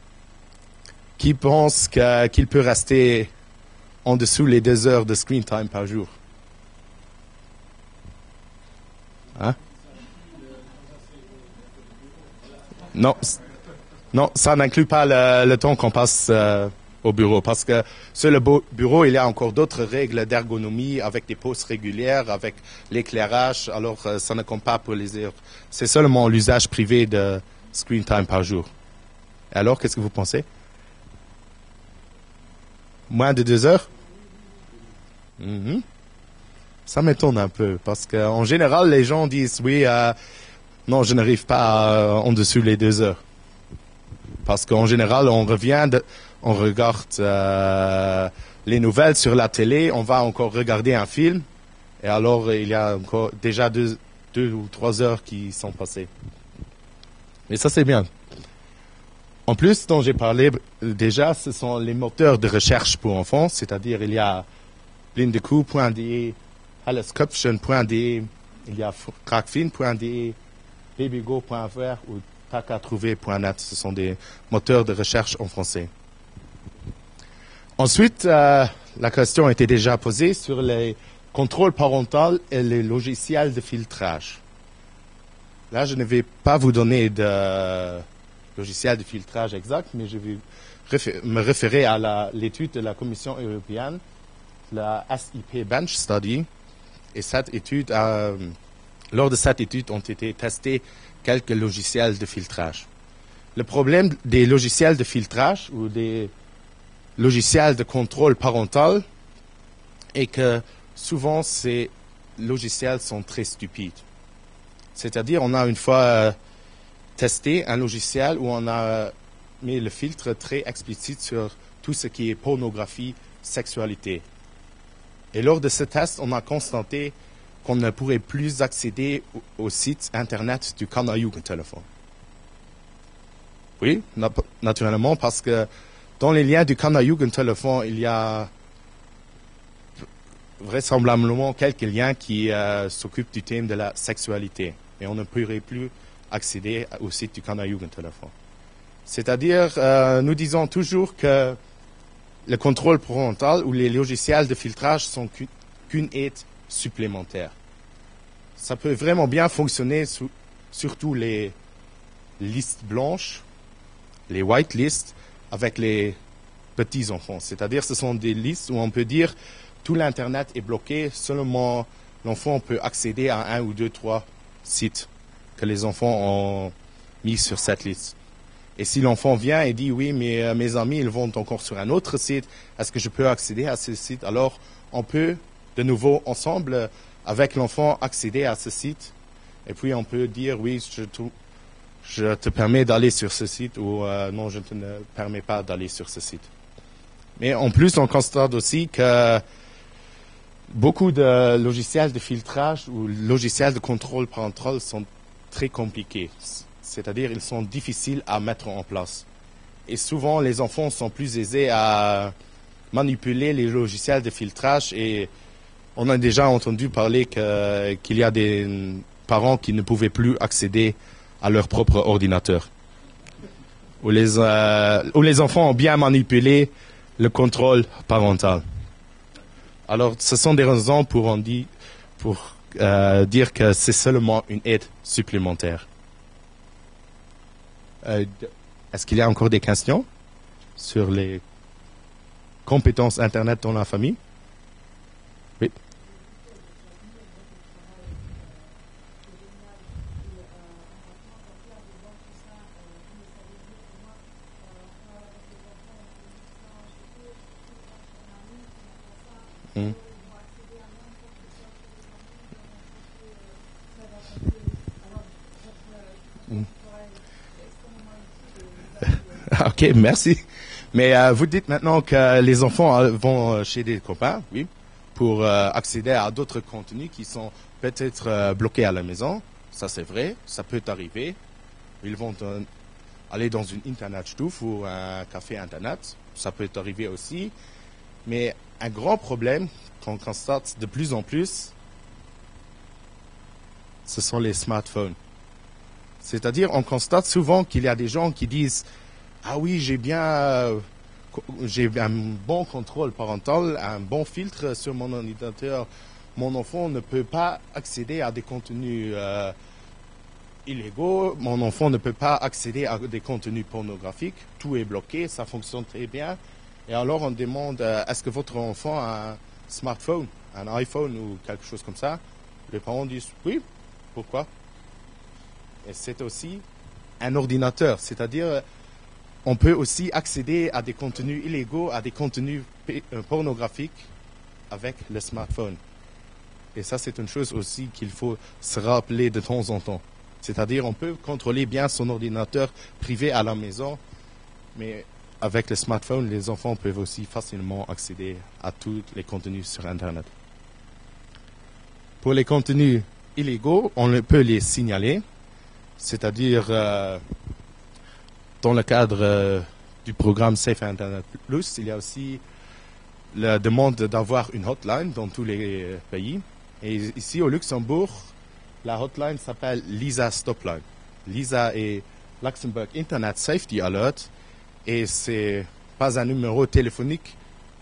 qui pense que, qu'il peut rester en dessous les deux heures de screen time par jour? Hein? Non, non, ça n'inclut pas le, le temps qu'on passe euh, au bureau, parce que sur le bureau, il y a encore d'autres règles d'ergonomie avec des pauses régulières, avec l'éclairage, alors euh, ça ne compte pas pour les heures. C'est seulement l'usage privé de screen time par jour. Alors, qu'est-ce que vous pensez? Moins de deux heures? Mm-hmm. Ça m'étonne un peu, parce qu'en général, les gens disent, oui, euh, non, je n'arrive pas euh, en dessous les deux heures. Parce qu'en général, on revient, de, on regarde euh, les nouvelles sur la télé, on va encore regarder un film, et alors il y a encore déjà deux, deux ou trois heures qui sont passées. Mais ça, c'est bien. En plus, dont j'ai parlé déjà, ce sont les moteurs de recherche pour enfants, c'est-à-dire il y a lindeco point d e, Hellesköpfchen point d e, il y a crackfin point d e, babygo point f r ou takatrouver point net. Ce sont des moteurs de recherche en français. Ensuite, euh, la question était déjà posée sur les contrôles parentaux et les logiciels de filtrage. Là, je ne vais pas vous donner de logiciel de filtrage exact, mais je vais réfé- me référer à la, l'étude de la Commission européenne, la S I P Bench Study. Et cette étude, euh, lors de cette étude, ont été testés quelques logiciels de filtrage. Le problème des logiciels de filtrage ou des logiciels de contrôle parental est que souvent ces logiciels sont très stupides. C'est-à-dire, on a une fois euh, testé un logiciel où on a mis le filtre très explicite sur tout ce qui est pornographie, sexualité. Et lors de ce test, on a constaté qu'on ne pourrait plus accéder au, au site internet du Kinderjugendtelefon. Oui, naturellement, parce que dans les liens du Kinderjugendtelefon, il y a vraisemblablement quelques liens qui euh, s'occupent du thème de la sexualité. Et on ne pourrait plus accéder au site du Kinderjugendtelefon. C'est-à-dire, euh, nous disons toujours que le contrôle parental ou les logiciels de filtrage sont qu'une aide supplémentaire. Ça peut vraiment bien fonctionner sous, surtout les listes blanches, les white lists, avec les petits enfants. C'est-à-dire, ce sont des listes où on peut dire tout l'Internet est bloqué, seulement l'enfant peut accéder à un ou deux, trois sites que les enfants ont mis sur cette liste. Et si l'enfant vient et dit oui, mais euh, mes amis, ils vont encore sur un autre site, est-ce que je peux accéder à ce site? Alors, on peut de nouveau ensemble, avec l'enfant, accéder à ce site. Et puis, on peut dire oui, je te, je te permets d'aller sur ce site ou euh, non, je ne te permets pas d'aller sur ce site. Mais en plus, on constate aussi que beaucoup de logiciels de filtrage ou logiciels de contrôle parental sont très compliqués. C'est-à-dire, ils sont difficiles à mettre en place. Et souvent, les enfants sont plus aisés à manipuler les logiciels de filtrage. Et on a déjà entendu parler que, qu'il y a des parents qui ne pouvaient plus accéder à leur propre ordinateur. Où les, euh, où les enfants ont bien manipulé le contrôle parental. Alors, ce sont des raisons pour, on dit, pour euh, dire que c'est seulement une aide supplémentaire. Euh, est-ce qu'il y a encore des questions sur les compétences Internet dans la famille? Oui. Hmm. Hmm. Ok, merci. Mais euh, vous dites maintenant que les enfants euh, vont chez des copains, oui, pour euh, accéder à d'autres contenus qui sont peut-être euh, bloqués à la maison. Ça, c'est vrai, ça peut arriver. Ils vont euh, aller dans une Internetstuf ou un café Internet. Ça peut arriver aussi. Mais un grand problème qu'on constate de plus en plus, ce sont les smartphones. C'est-à-dire, on constate souvent qu'il y a des gens qui disent « Ah oui, j'ai bien, euh, j'ai un bon contrôle parental, un bon filtre sur mon ordinateur. Mon enfant ne peut pas accéder à des contenus euh, illégaux. Mon enfant ne peut pas accéder à des contenus pornographiques. Tout est bloqué, ça fonctionne très bien. » Et alors, on demande euh, « Est-ce que votre enfant a un smartphone, un iPhone ou quelque chose comme ça ?» Les parents disent « Oui, pourquoi ?» Et c'est aussi un ordinateur, c'est-à-dire on peut aussi accéder à des contenus illégaux, à des contenus pornographiques avec le smartphone. Et ça, c'est une chose aussi qu'il faut se rappeler de temps en temps. C'est-à-dire on peut contrôler bien son ordinateur privé à la maison, mais avec le smartphone, les enfants peuvent aussi facilement accéder à tous les contenus sur Internet. Pour les contenus illégaux, on peut les signaler. C'est-à-dire, euh, dans le cadre euh, du programme Safe Internet Plus, il y a aussi la demande d'avoir une hotline dans tous les pays. Et ici, au Luxembourg, la hotline s'appelle Lisa Stopline. Lisa est Luxembourg Internet Safety Alert. Et c'est pas un numéro téléphonique,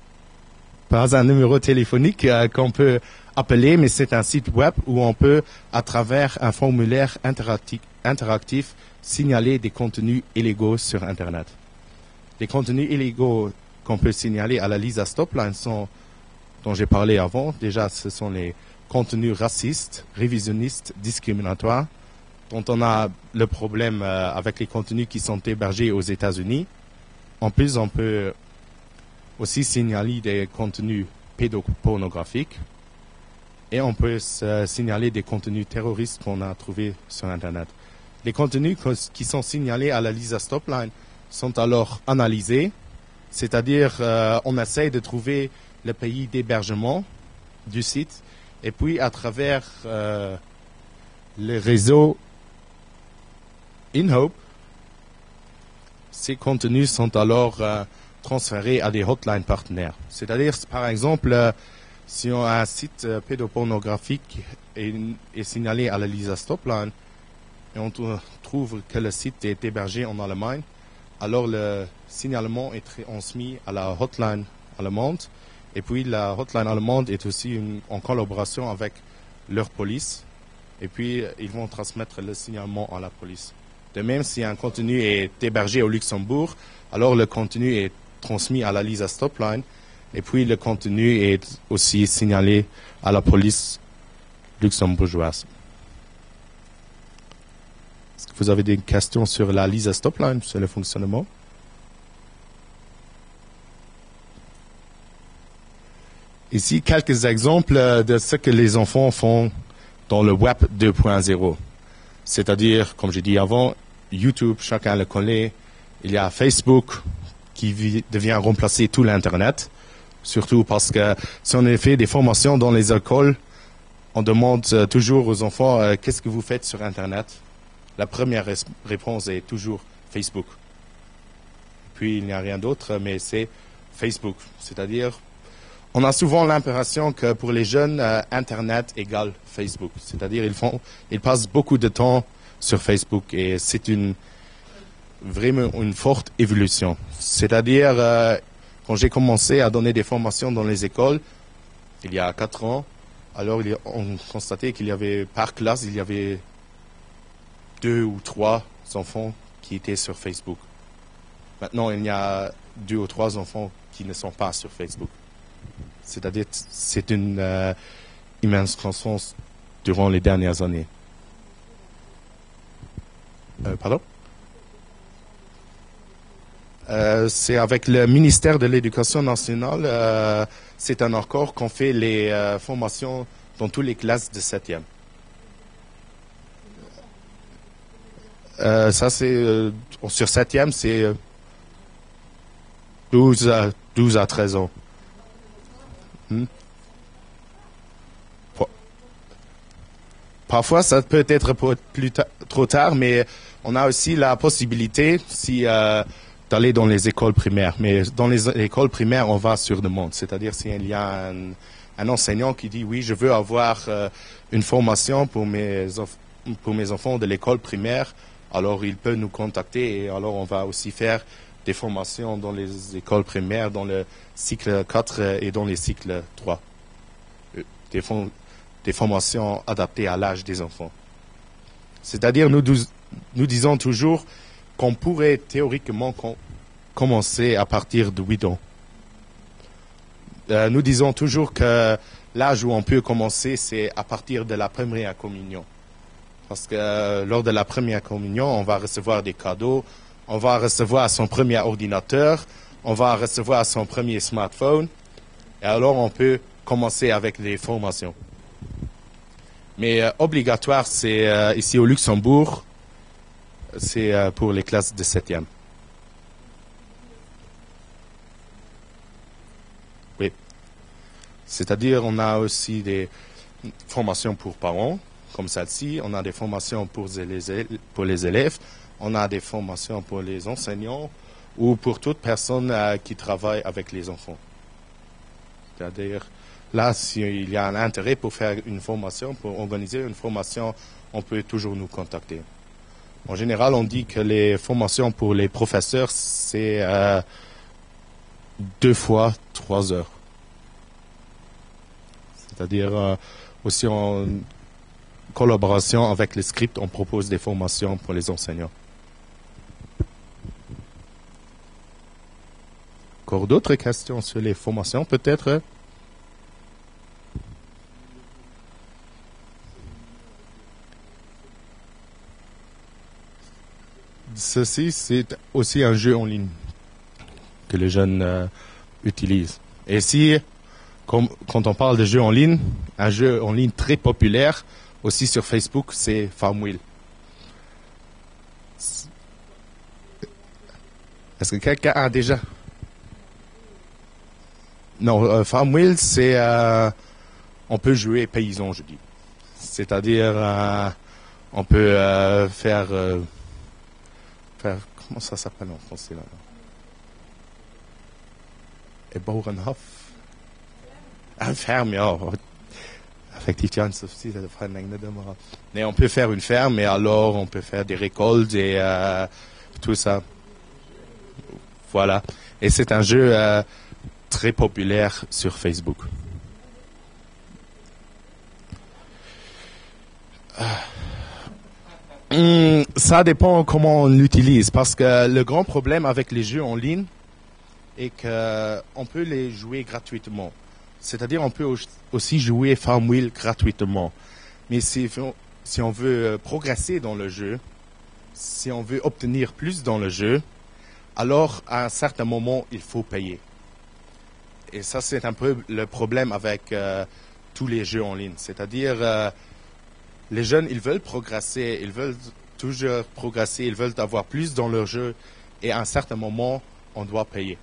pas un numéro téléphonique euh, qu'on peut appeler, mais c'est un site web où on peut, à travers un formulaire interactif, interactif signaler des contenus illégaux sur Internet. Les contenus illégaux qu'on peut signaler à la Lisa Stopline sont, dont j'ai parlé avant, déjà ce sont les contenus racistes, révisionnistes, discriminatoires, dont on a le problème euh, avec les contenus qui sont hébergés aux États-Unis. En plus, on peut aussi signaler des contenus pédopornographiques et on peut euh, signaler des contenus terroristes qu'on a trouvés sur Internet. Les contenus qui sont signalés à la Lisa Stopline sont alors analysés, c'est-à-dire euh, on essaie de trouver le pays d'hébergement du site et puis à travers euh, le réseau InHope, ces contenus sont alors euh, transférés à des hotlines partenaires. C'est-à-dire, par exemple, euh, si on a un site euh, pédopornographique et est signalé à la Lisa Stopline et on trouve que le site est hébergé en Allemagne, alors le signalement est transmis à la hotline allemande et puis la hotline allemande est aussi une, en collaboration avec leur police et puis ils vont transmettre le signalement à la police. De même, si un contenu est hébergé au Luxembourg, alors le contenu est transmis à la Lisa Stopline et puis le contenu est aussi signalé à la police luxembourgeoise. Est-ce que vous avez des questions sur la Lisa Stopline, sur le fonctionnement? Ici, quelques exemples de ce que les enfants font dans le web deux point zéro. C'est-à-dire, comme j'ai dit avant, YouTube, chacun le connaît. Il y a Facebook qui vit, devient remplacer tout l'Internet. Surtout parce que si on fait des formations dans les écoles, on demande euh, toujours aux enfants euh, qu'est-ce que vous faites sur Internet. La première res- réponse est toujours Facebook. Puis il n'y a rien d'autre, mais c'est Facebook. C'est-à-dire, on a souvent l'impression que pour les jeunes, euh, Internet égale Facebook. C'est-à-dire, ils font, ils passent beaucoup de temps sur Facebook et c'est une vraiment une forte évolution. C'est-à-dire, euh, quand j'ai commencé à donner des formations dans les écoles, il y a quatre ans, alors il y a, on constatait qu'il y avait par classe, il y avait deux ou trois enfants qui étaient sur Facebook. Maintenant, il y a deux ou trois enfants qui ne sont pas sur Facebook. C'est-à-dire, c'est une euh, immense croissance durant les dernières années. Euh, pardon? Euh, c'est avec le ministère de l'Éducation nationale, euh, c'est un accord qu'on fait les euh, formations dans toutes les classes de septième. Euh, ça, c'est euh, sur septième, c'est euh, douze à treize ans. Hmm? Parfois, ça peut être plus ta- trop tard, mais on a aussi la possibilité si, euh, d'aller dans les écoles primaires. Mais dans les écoles primaires, on va sur demande. C'est-à-dire s'il y a un, un enseignant qui dit « Oui, je veux avoir euh, une formation pour mes, pour mes enfants de l'école primaire », alors il peut nous contacter et alors on va aussi faire des formations dans les écoles primaires, dans le cycle quatre et dans les cycles trois. Des, fond, des formations adaptées à l'âge des enfants. C'est-à-dire, nous, nous disons toujours qu'on pourrait théoriquement com- commencer à partir de huit ans. Euh, nous disons toujours que l'âge où on peut commencer, c'est à partir de la première communion. Parce que euh, lors de la première communion, on va recevoir des cadeaux, on va recevoir son premier ordinateur, on va recevoir son premier smartphone, et alors on peut commencer avec les formations. Mais euh, obligatoire, c'est euh, ici au Luxembourg, c'est euh, pour les classes de septième. Oui. C'est-à-dire, on a aussi des formations pour parents, comme celle-ci. On a des formations pour les, pour les élèves. On a des formations pour les enseignants ou pour toute personne euh, qui travaille avec les enfants. C'est-à-dire, là, s'il y a un intérêt pour faire une formation, pour organiser une formation, on peut toujours nous contacter. En général, on dit que les formations pour les professeurs, c'est euh, deux fois trois heures. C'est-à-dire, euh, aussi en collaboration avec les scripts, on propose des formations pour les enseignants. Encore d'autres questions sur les formations, peut-être? Ceci, c'est aussi un jeu en ligne que les jeunes euh, utilisent. Et si, comme, quand on parle de jeux en ligne, un jeu en ligne très populaire, aussi sur Facebook, c'est Farmville. Est-ce que quelqu'un a déjà? Non, euh, Farmville, c'est... Euh, on peut jouer paysan, je dis. C'est-à-dire, euh, on peut euh, faire, euh, faire... Comment ça s'appelle en français, là? Et Bauernhof. Un ferme, ja. Effectivement, c'est aussi mais on peut faire une ferme et alors on peut faire des récoltes et euh, tout ça. Voilà. Et c'est un jeu euh, très populaire sur Facebook. Hum, ça dépend comment on l'utilise parce que le grand problème avec les jeux en ligne est qu'on peut les jouer gratuitement. C'est-à-dire on peut aussi jouer Farmville gratuitement. Mais si, si on veut progresser dans le jeu, si on veut obtenir plus dans le jeu, alors à un certain moment, il faut payer. Et ça, c'est un peu le problème avec euh, tous les jeux en ligne. C'est-à-dire, euh, les jeunes, ils veulent progresser, ils veulent toujours progresser, ils veulent avoir plus dans leur jeu. Et à un certain moment, on doit payer.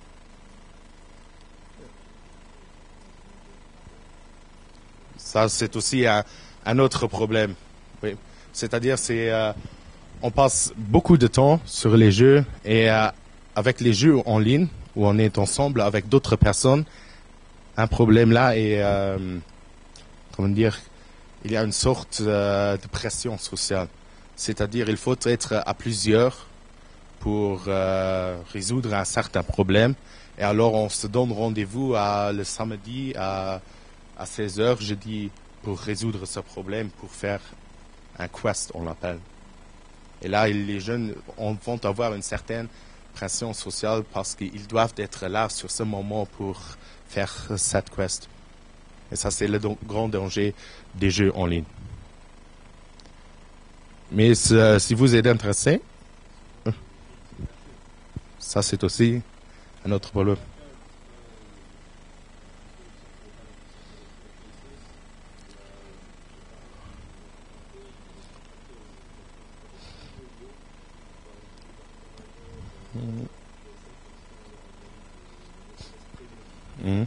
Ça, c'est aussi un, un autre problème. Oui. C'est-à-dire, c'est, euh, on passe beaucoup de temps sur les jeux et euh, avec les jeux en ligne, où on est ensemble avec d'autres personnes, un problème là est, euh, comment dire, il y a une sorte euh, de pression sociale. C'est-à-dire, il faut être à plusieurs pour euh, résoudre un certain problème. Et alors, on se donne rendez-vous à, le samedi à à seize heures, je dis, pour résoudre ce problème, pour faire un quest, on l'appelle. Et là, les jeunes on, vont avoir une certaine pression sociale parce qu'ils doivent être là sur ce moment pour faire cette quest. Et ça, c'est le don- grand danger des jeux en ligne. Mais euh, si vous êtes intéressé, ça, c'est aussi un autre problème. Mmh.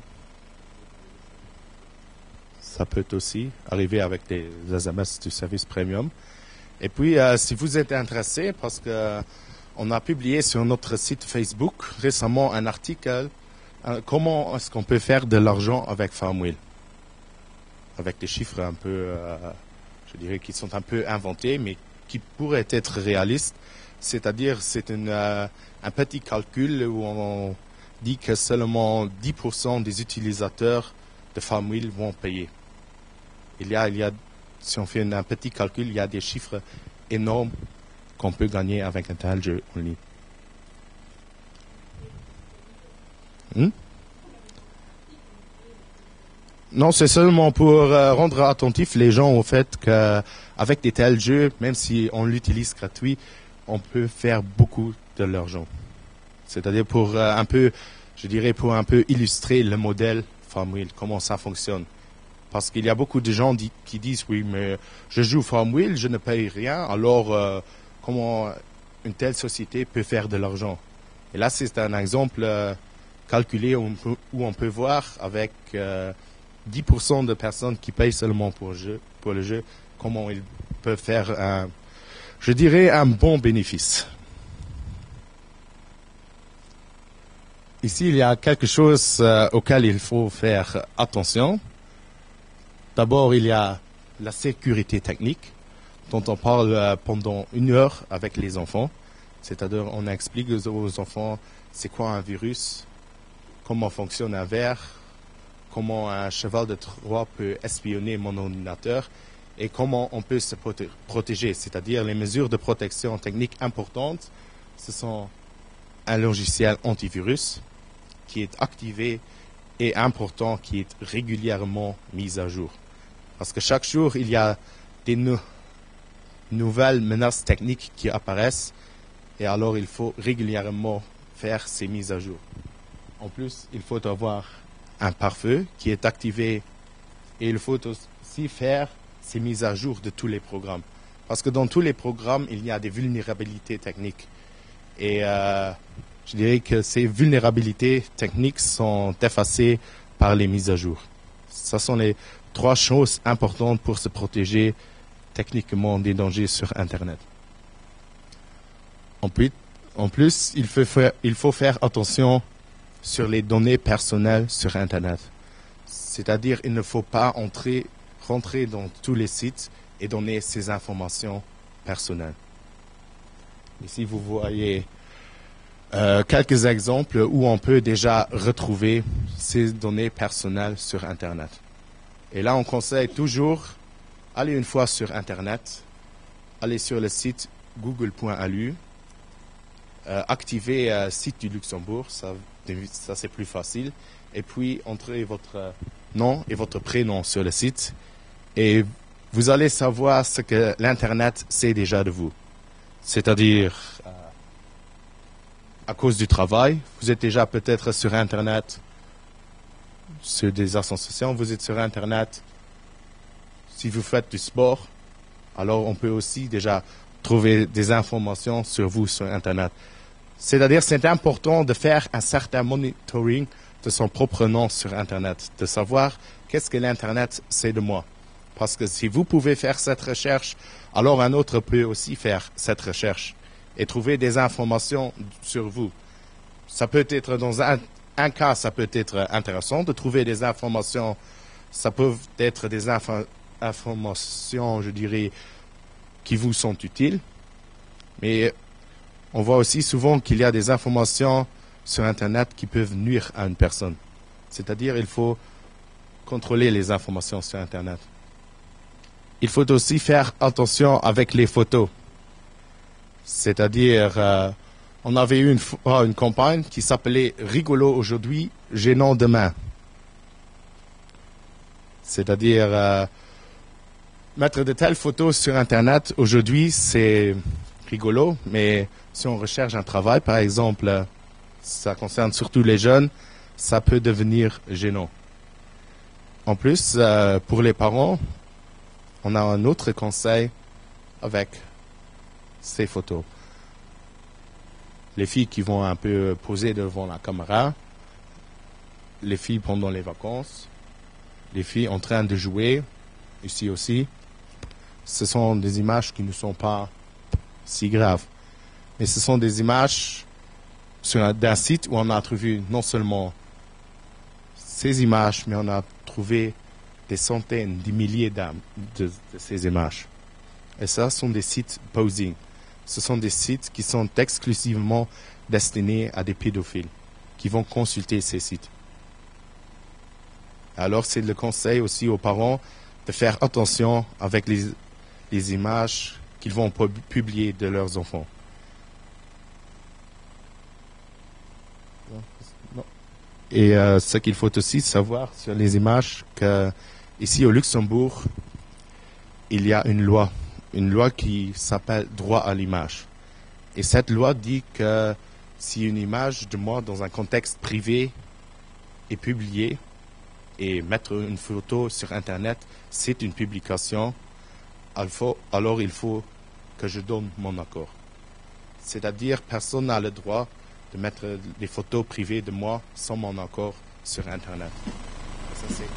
Ça peut aussi arriver avec des S M S du service premium. Et puis, euh, si vous êtes intéressé, parce que euh, on a publié sur notre site Facebook récemment un article, euh, comment est-ce qu'on peut faire de l'argent avec Farmville, avec des chiffres un peu, euh, je dirais, qui sont un peu inventés, mais qui pourraient être réalistes. C'est-à-dire, c'est une, euh, un petit calcul où on dit que seulement dix pour cent des utilisateurs de Farmville vont payer. Il y a, il y a, si on fait un petit calcul, il y a des chiffres énormes qu'on peut gagner avec un tel jeu en ligne. Hmm? Non, c'est seulement pour euh, rendre attentif les gens au fait qu'avec des tels jeux, même si on l'utilise gratuit, on peut faire beaucoup de l'argent. C'est-à-dire pour euh, un peu, je dirais pour un peu illustrer le modèle Farmville, comment ça fonctionne. Parce qu'il y a beaucoup de gens di- qui disent, oui, mais je joue Farmville, je ne paye rien, alors euh, comment une telle société peut faire de l'argent? Et là, c'est un exemple euh, calculé où on, peut, où on peut voir avec euh, dix pour cent de personnes qui payent seulement pour le jeu, pour le jeu, comment ils peuvent faire un, je dirais, un bon bénéfice. Ici, il y a quelque chose euh, auquel il faut faire attention. D'abord, il y a la sécurité technique, dont on parle euh, pendant une heure avec les enfants. C'est-à-dire, on explique aux enfants c'est quoi un virus, comment fonctionne un verre, comment un cheval de Troie peut espionner mon ordinateur et comment on peut se proté- protéger. C'est-à-dire, les mesures de protection technique importantes, ce sont un logiciel antivirus qui est activé et important, qui est régulièrement mis à jour. Parce que chaque jour, il y a des nou- nouvelles menaces techniques qui apparaissent et alors il faut régulièrement faire ces mises à jour. En plus, il faut avoir un pare-feu qui est activé et il faut aussi faire ces mises à jour de tous les programmes. Parce que dans tous les programmes, il y a des vulnérabilités techniques. Et euh, je dirais que ces vulnérabilités techniques sont effacées par les mises à jour. Ce sont les trois choses importantes pour se protéger techniquement des dangers sur Internet. En plus, en plus il, faut faire, il faut faire attention sur les données personnelles sur Internet. C'est-à-dire il ne faut pas entrer, rentrer dans tous les sites et donner ces informations personnelles. Ici, vous voyez euh, quelques exemples où on peut déjà retrouver ces données personnelles sur Internet. Et là, on conseille toujours, aller une fois sur Internet, aller sur le site google point a l u, euh, activer euh, site du Luxembourg, ça, ça c'est plus facile, et puis entrez votre nom et votre prénom sur le site, et vous allez savoir ce que l'Internet sait déjà de vous. C'est-à-dire, euh, à cause du travail, vous êtes déjà peut-être sur Internet, sur des associations, vous êtes sur Internet. Si vous faites du sport, alors on peut aussi déjà trouver des informations sur vous sur Internet. C'est-à-dire, c'est important de faire un certain monitoring de son propre nom sur Internet, de savoir qu'est-ce que l'Internet sait de moi. Parce que si vous pouvez faire cette recherche, alors un autre peut aussi faire cette recherche et trouver des informations sur vous. Ça peut être dans un, un cas, ça peut être intéressant de trouver des informations. Ça peut être des infos, informations, je dirais, qui vous sont utiles. Mais on voit aussi souvent qu'il y a des informations sur Internet qui peuvent nuire à une personne. C'est-à-dire, il faut contrôler les informations sur Internet. Il faut aussi faire attention avec les photos. C'est-à-dire, euh, on avait eu une, oh, une campagne qui s'appelait « Rigolo aujourd'hui, gênant demain ». C'est-à-dire, euh, mettre de telles photos sur Internet aujourd'hui, c'est rigolo, mais si on recherche un travail, par exemple, ça concerne surtout les jeunes, ça peut devenir gênant. En plus, euh, pour les parents, on a un autre conseil avec ces photos. Les filles qui vont un peu poser devant la caméra, les filles pendant les vacances, les filles en train de jouer, ici aussi. Ce sont des images qui ne sont pas si graves. Mais ce sont des images sur un, d'un site où on a trouvé non seulement ces images, mais on a trouvé des centaines, des milliers de, de ces images. Et ça, ce sont des sites posing. Ce sont des sites qui sont exclusivement destinés à des pédophiles qui vont consulter ces sites. Alors, c'est le conseil aussi aux parents de faire attention avec les, les images qu'ils vont publier de leurs enfants. Et euh, ce qu'il faut aussi savoir sur les images, que ici au Luxembourg, il y a une loi, une loi qui s'appelle droit à l'image. Et cette loi dit que si une image de moi dans un contexte privé est publiée, et mettre une photo sur Internet, c'est une publication, alors il faut que je donne mon accord. C'est-à-dire, personne n'a le droit de mettre des photos privées de moi sans mon accord sur Internet. Ça, c'est...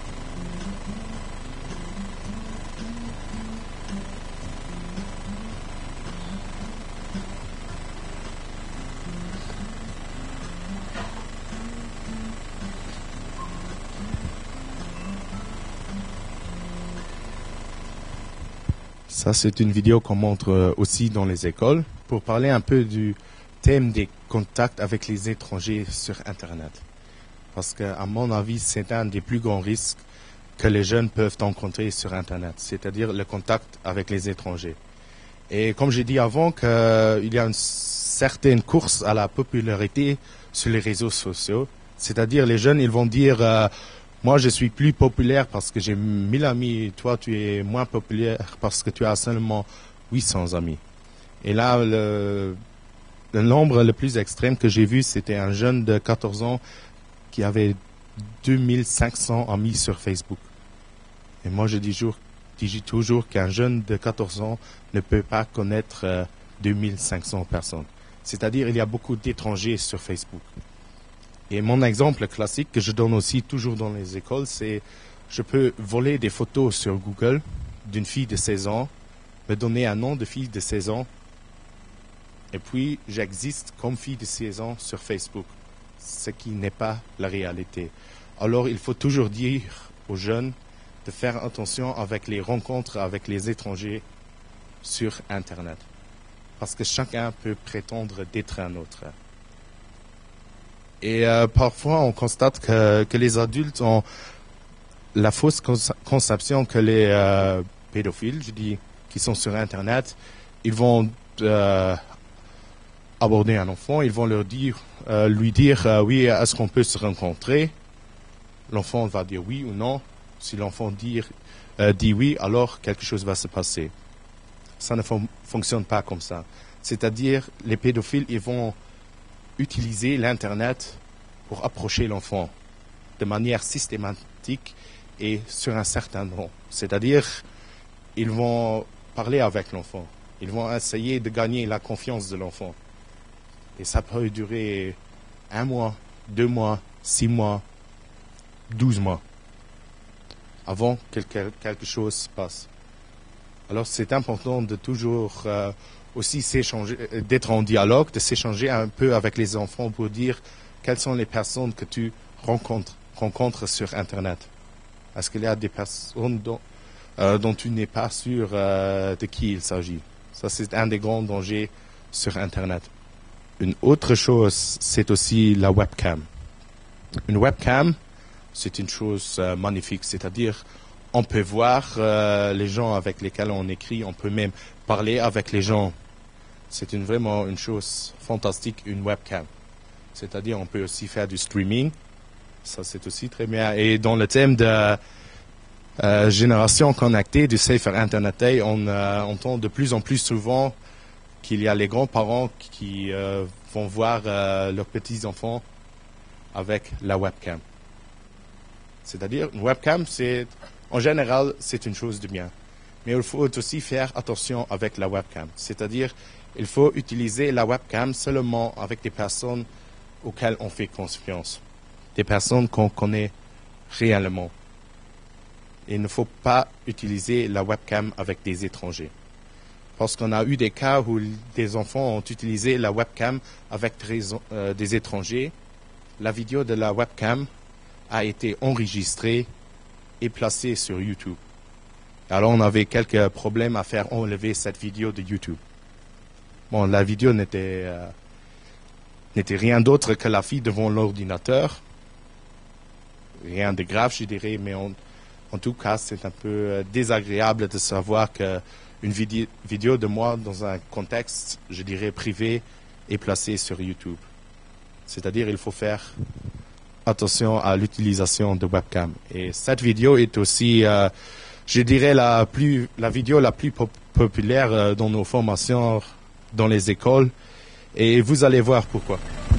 Ça, c'est une vidéo qu'on montre aussi dans les écoles pour parler un peu du thème des contacts avec les étrangers sur Internet. Parce qu'à mon avis, c'est un des plus grands risques que les jeunes peuvent rencontrer sur Internet, c'est-à-dire le contact avec les étrangers. Et comme j'ai dit avant, qu'il y a une certaine course à la popularité sur les réseaux sociaux, c'est-à-dire les jeunes, ils vont dire... Euh, Moi, je suis plus populaire parce que j'ai mille amis. Toi, tu es moins populaire parce que tu as seulement huit cents amis. Et là, le, le nombre le plus extrême que j'ai vu, c'était un jeune de quatorze ans qui avait deux mille cinq cents amis sur Facebook. Et moi, je dis toujours, dis toujours qu'un jeune de quatorze ans ne peut pas connaître euh, deux mille cinq cents personnes. C'est-à-dire il y a beaucoup d'étrangers sur Facebook. Et mon exemple classique que je donne aussi toujours dans les écoles, c'est je peux voler des photos sur Google d'une fille de seize ans, me donner un nom de fille de seize ans, et puis j'existe comme fille de seize ans sur Facebook, ce qui n'est pas la réalité. Alors il faut toujours dire aux jeunes de faire attention avec les rencontres avec les étrangers sur Internet, parce que chacun peut prétendre d'être un autre. Et euh, parfois on constate que, que les adultes ont la fausse conception que les euh, pédophiles, je dis, qui sont sur Internet, ils vont euh, aborder un enfant, ils vont leur dire, euh, lui dire, euh, oui, est-ce qu'on peut se rencontrer? L'enfant va dire oui ou non. Si l'enfant dit, euh, dit oui, alors quelque chose va se passer. Ça ne fon- fonctionne pas comme ça. C'est-à-dire, les pédophiles, ils vont utiliser l'Internet pour approcher l'enfant de manière systématique et sur un certain nom. C'est-à-dire, ils vont parler avec l'enfant. Ils vont essayer de gagner la confiance de l'enfant. Et ça peut durer un mois, deux mois, six mois, douze mois, avant que quelque chose se passe. Alors c'est important de toujours euh, aussi s'échanger, d'être en dialogue, de s'échanger un peu avec les enfants pour dire quelles sont les personnes que tu rencontres, rencontres sur Internet. Est-ce qu'il y a des personnes dont, euh, dont tu n'es pas sûr euh, de qui il s'agit? Ça, c'est un des grands dangers sur Internet. Une autre chose, c'est aussi la webcam. Une webcam, c'est une chose euh, magnifique, c'est-à-dire on peut voir euh, les gens avec lesquels on écrit, on peut même parler avec les gens. C'est une, vraiment une chose fantastique, une webcam. C'est-à-dire on peut aussi faire du streaming, ça c'est aussi très bien. Et dans le thème de euh, génération connectée, du Safer Internet Day, on euh, entend de plus en plus souvent qu'il y a les grands-parents qui euh, vont voir euh, leurs petits-enfants avec la webcam. C'est-à-dire, une webcam, c'est, en général, c'est une chose de bien. Mais il faut aussi faire attention avec la webcam. C'est-à-dire, il faut utiliser la webcam seulement avec des personnes auxquelles on fait confiance. Des personnes qu'on connaît réellement. Il ne faut pas utiliser la webcam avec des étrangers. Parce qu'on a eu des cas où des enfants ont utilisé la webcam avec des, euh, des étrangers. La vidéo de la webcam a été enregistrée et placée sur YouTube. Alors on avait quelques problèmes à faire enlever cette vidéo de YouTube. Bon, la vidéo n'était euh, n'était rien d'autre que la fille devant l'ordinateur. Rien de grave, je dirais, mais on, en tout cas, c'est un peu désagréable de savoir que une vidéo, vidéo de moi dans un contexte, je dirais, privé, est placée sur YouTube. C'est-à-dire, il faut faire attention à l'utilisation de webcam. Et cette vidéo est aussi, euh, je dirais, la plus, la vidéo la plus pop- populaire euh, dans nos formations, dans les écoles. Et vous allez voir pourquoi.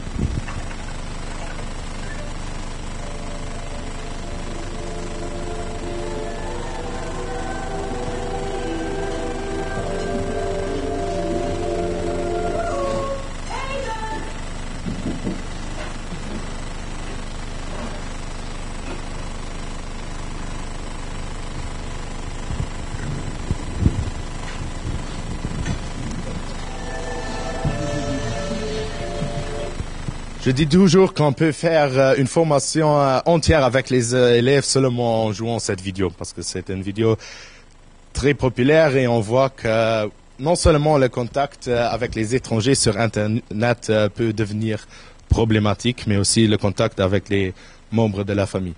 Je dis toujours qu'on peut faire une formation entière avec les élèves seulement en jouant cette vidéo, parce que c'est une vidéo très populaire et on voit que non seulement le contact avec les étrangers sur Internet peut devenir problématique, mais aussi le contact avec les membres de la famille.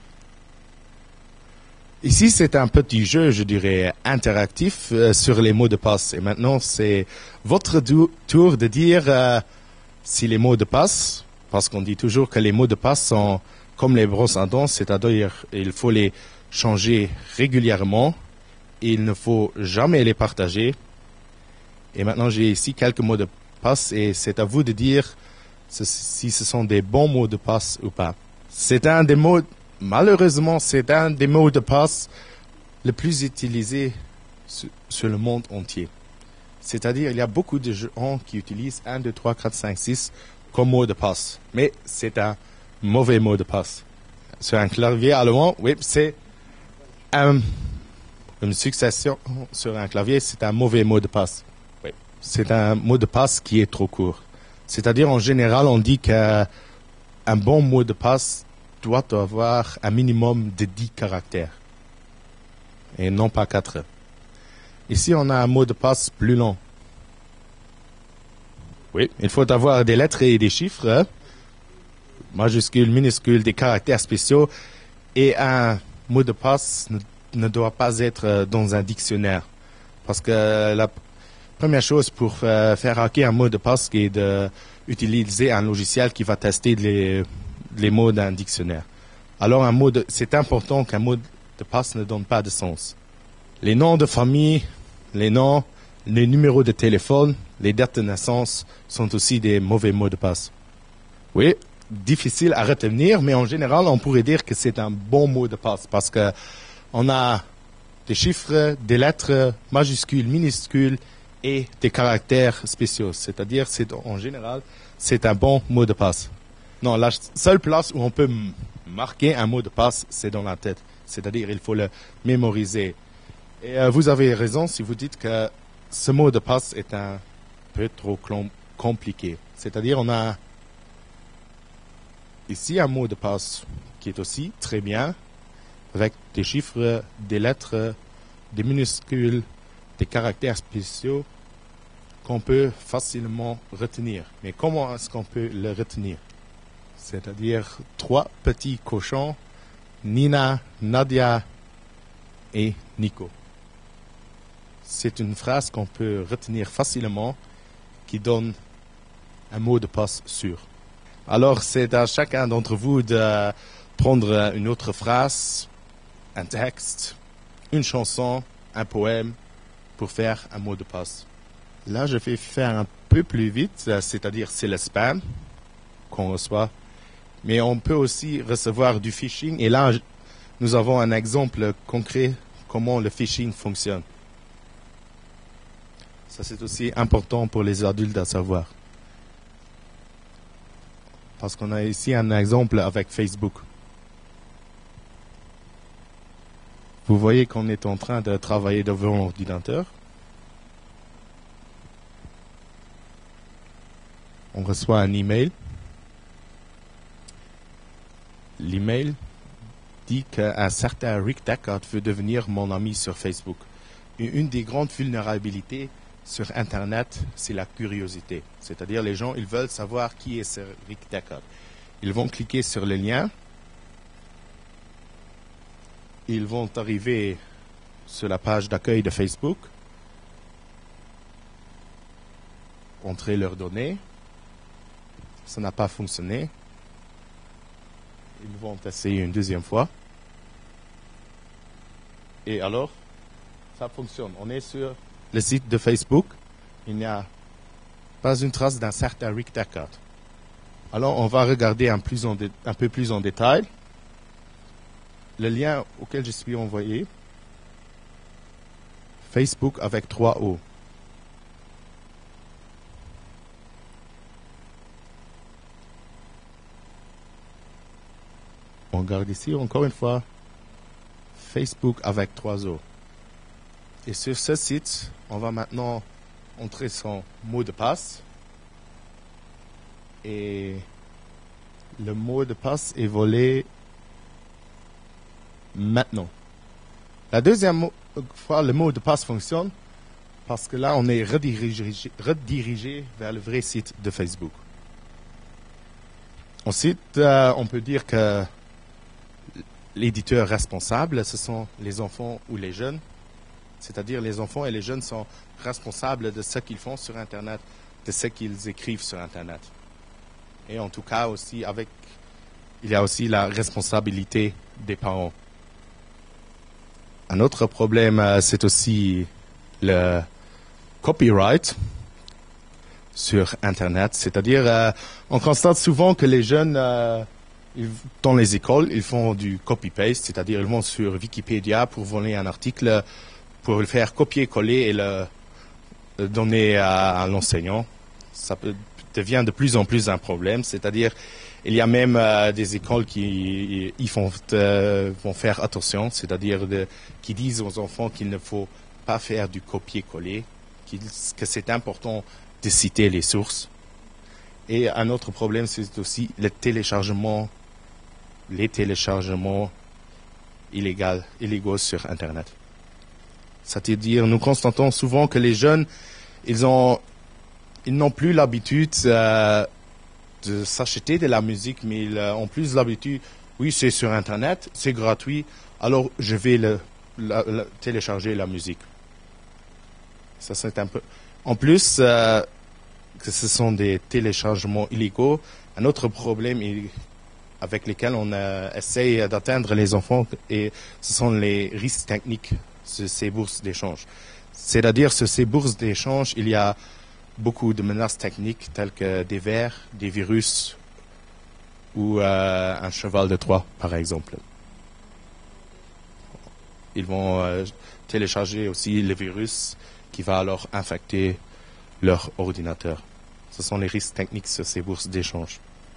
Ici, c'est un petit jeu, je dirais, interactif sur les mots de passe. Et maintenant, c'est votre tour de dire euh, si les mots de passe, parce qu'on dit toujours que les mots de passe sont comme les brosses à dents, c'est-à-dire il faut les changer régulièrement et il ne faut jamais les partager. Et maintenant, j'ai ici quelques mots de passe et c'est à vous de dire si ce sont des bons mots de passe ou pas. C'est un des mots, malheureusement, c'est un des mots de passe le plus utilisé sur, sur le monde entier. C'est-à-dire, il y a beaucoup de gens qui utilisent un, deux, trois, quatre, cinq, six comme mot de passe. Mais c'est un mauvais mot de passe. Sur un clavier allemand, oui, c'est un, une succession sur un clavier, c'est un mauvais mot de passe. Oui. C'est un mot de passe qui est trop court. C'est-à-dire, en général, on dit qu'un bon mot de passe doit avoir un minimum de dix caractères. Et non pas quatre. Ici, on a un mot de passe plus long. Oui, il faut avoir des lettres et des chiffres, hein? Majuscules, minuscules, des caractères spéciaux. Et un mot de passe ne, ne doit pas être dans un dictionnaire. Parce que la première chose pour euh, faire hacker un mot de passe, c'est d'utiliser un logiciel qui va tester les, les mots d'un dictionnaire. Alors, un mot de, c'est important qu'un mot de passe ne donne pas de sens. Les noms de famille, les noms, les numéros de téléphone, les dates de naissance sont aussi des mauvais mots de passe. Oui, difficile à retenir, mais en général, on pourrait dire que c'est un bon mot de passe parce que on a des chiffres, des lettres majuscules, minuscules et des caractères spéciaux. C'est-à-dire, c'est, en général, c'est un bon mot de passe. Non, la seule place où on peut marquer un mot de passe, c'est dans la tête. C'est-à-dire, il faut le mémoriser. Et euh, vous avez raison si vous dites que ce mot de passe est un peu trop compliqué. C'est-à-dire, on a ici un mot de passe qui est aussi très bien, avec des chiffres, des lettres, des minuscules, des caractères spéciaux qu'on peut facilement retenir. Mais comment est-ce qu'on peut le retenir? C'est-à-dire trois petits cochons, Nina, Nadia et Nico. C'est une phrase qu'on peut retenir facilement qui donne un mot de passe sûr. Alors, c'est à chacun d'entre vous de prendre une autre phrase, un texte, une chanson, un poème pour faire un mot de passe. Là, je vais faire un peu plus vite, c'est-à-dire c'est le spam qu'on reçoit. Mais on peut aussi recevoir du phishing. Et là, nous avons un exemple concret comment le phishing fonctionne. Ça, c'est aussi important pour les adultes à savoir. Parce qu'on a ici un exemple avec Facebook. Vous voyez qu'on est en train de travailler devant l'ordinateur. On reçoit un email. L'email dit qu'un certain Rick Deckard veut devenir mon ami sur Facebook. Une des grandes vulnérabilités sur Internet, c'est la curiosité. C'est-à-dire les gens, ils veulent savoir qui est ce Rick Deckard. Ils vont cliquer sur le lien. Ils vont arriver sur la page d'accueil de Facebook. Entrer leurs données. Ça n'a pas fonctionné. Ils vont essayer une deuxième fois. Et alors, ça fonctionne. On est sur le site de Facebook. Il n'y a pas une trace d'un certain Rick Deckard. Alors, on va regarder un, plus en dé- un peu plus en détail. Le lien auquel je suis envoyé, Facebook avec trois O. On regarde ici encore une fois, Facebook avec trois O. Et sur ce site, on va maintenant entrer son mot de passe. Et le mot de passe est volé maintenant. La deuxième fois, le mot de passe fonctionne parce que là, on est redirigé, redirigé vers le vrai site de Facebook. Ensuite, euh, on peut dire que l'éditeur responsable, ce sont les enfants ou les jeunes. C'est-à-dire les enfants et les jeunes sont responsables de ce qu'ils font sur Internet, de ce qu'ils écrivent sur Internet. Et en tout cas aussi, avec, il y a aussi la responsabilité des parents. Un autre problème, c'est aussi le copyright sur Internet. C'est-à-dire, euh, on constate souvent que les jeunes, euh, ils, dans les écoles, ils font du copy-paste, c'est-à-dire ils vont sur Wikipédia pour voler un article pour le faire copier-coller et le, le donner à, à l'enseignant. Ça peut, devient de plus en plus un problème. C'est-à-dire, il y a même euh, des écoles qui y font, euh, vont faire attention, c'est-à-dire de, qui disent aux enfants qu'il ne faut pas faire du copier-coller, que c'est important de citer les sources. Et un autre problème, c'est aussi le téléchargement, les téléchargements illégaux, illégaux sur Internet. C'est-à-dire, nous constatons souvent que les jeunes, ils ont, ils n'ont plus l'habitude euh, de s'acheter de la musique, mais ils ont plus l'habitude, oui, c'est sur Internet, c'est gratuit, alors je vais le, la, la, télécharger la musique. Ça, c'est un peu. En plus, euh, que ce sont des téléchargements illégaux, un autre problème est, avec lesquels on euh, essaye d'atteindre les enfants, et ce sont les risques techniques de ces bourses d'échange. C'est-à-dire, sur ces bourses d'échange, il y a beaucoup de menaces techniques telles que des vers, des virus ou euh, un cheval de Troie, par exemple. Ils vont euh, télécharger aussi le virus qui va alors infecter leur ordinateur. Ce sont les risques techniques sur ces bourses d'échange.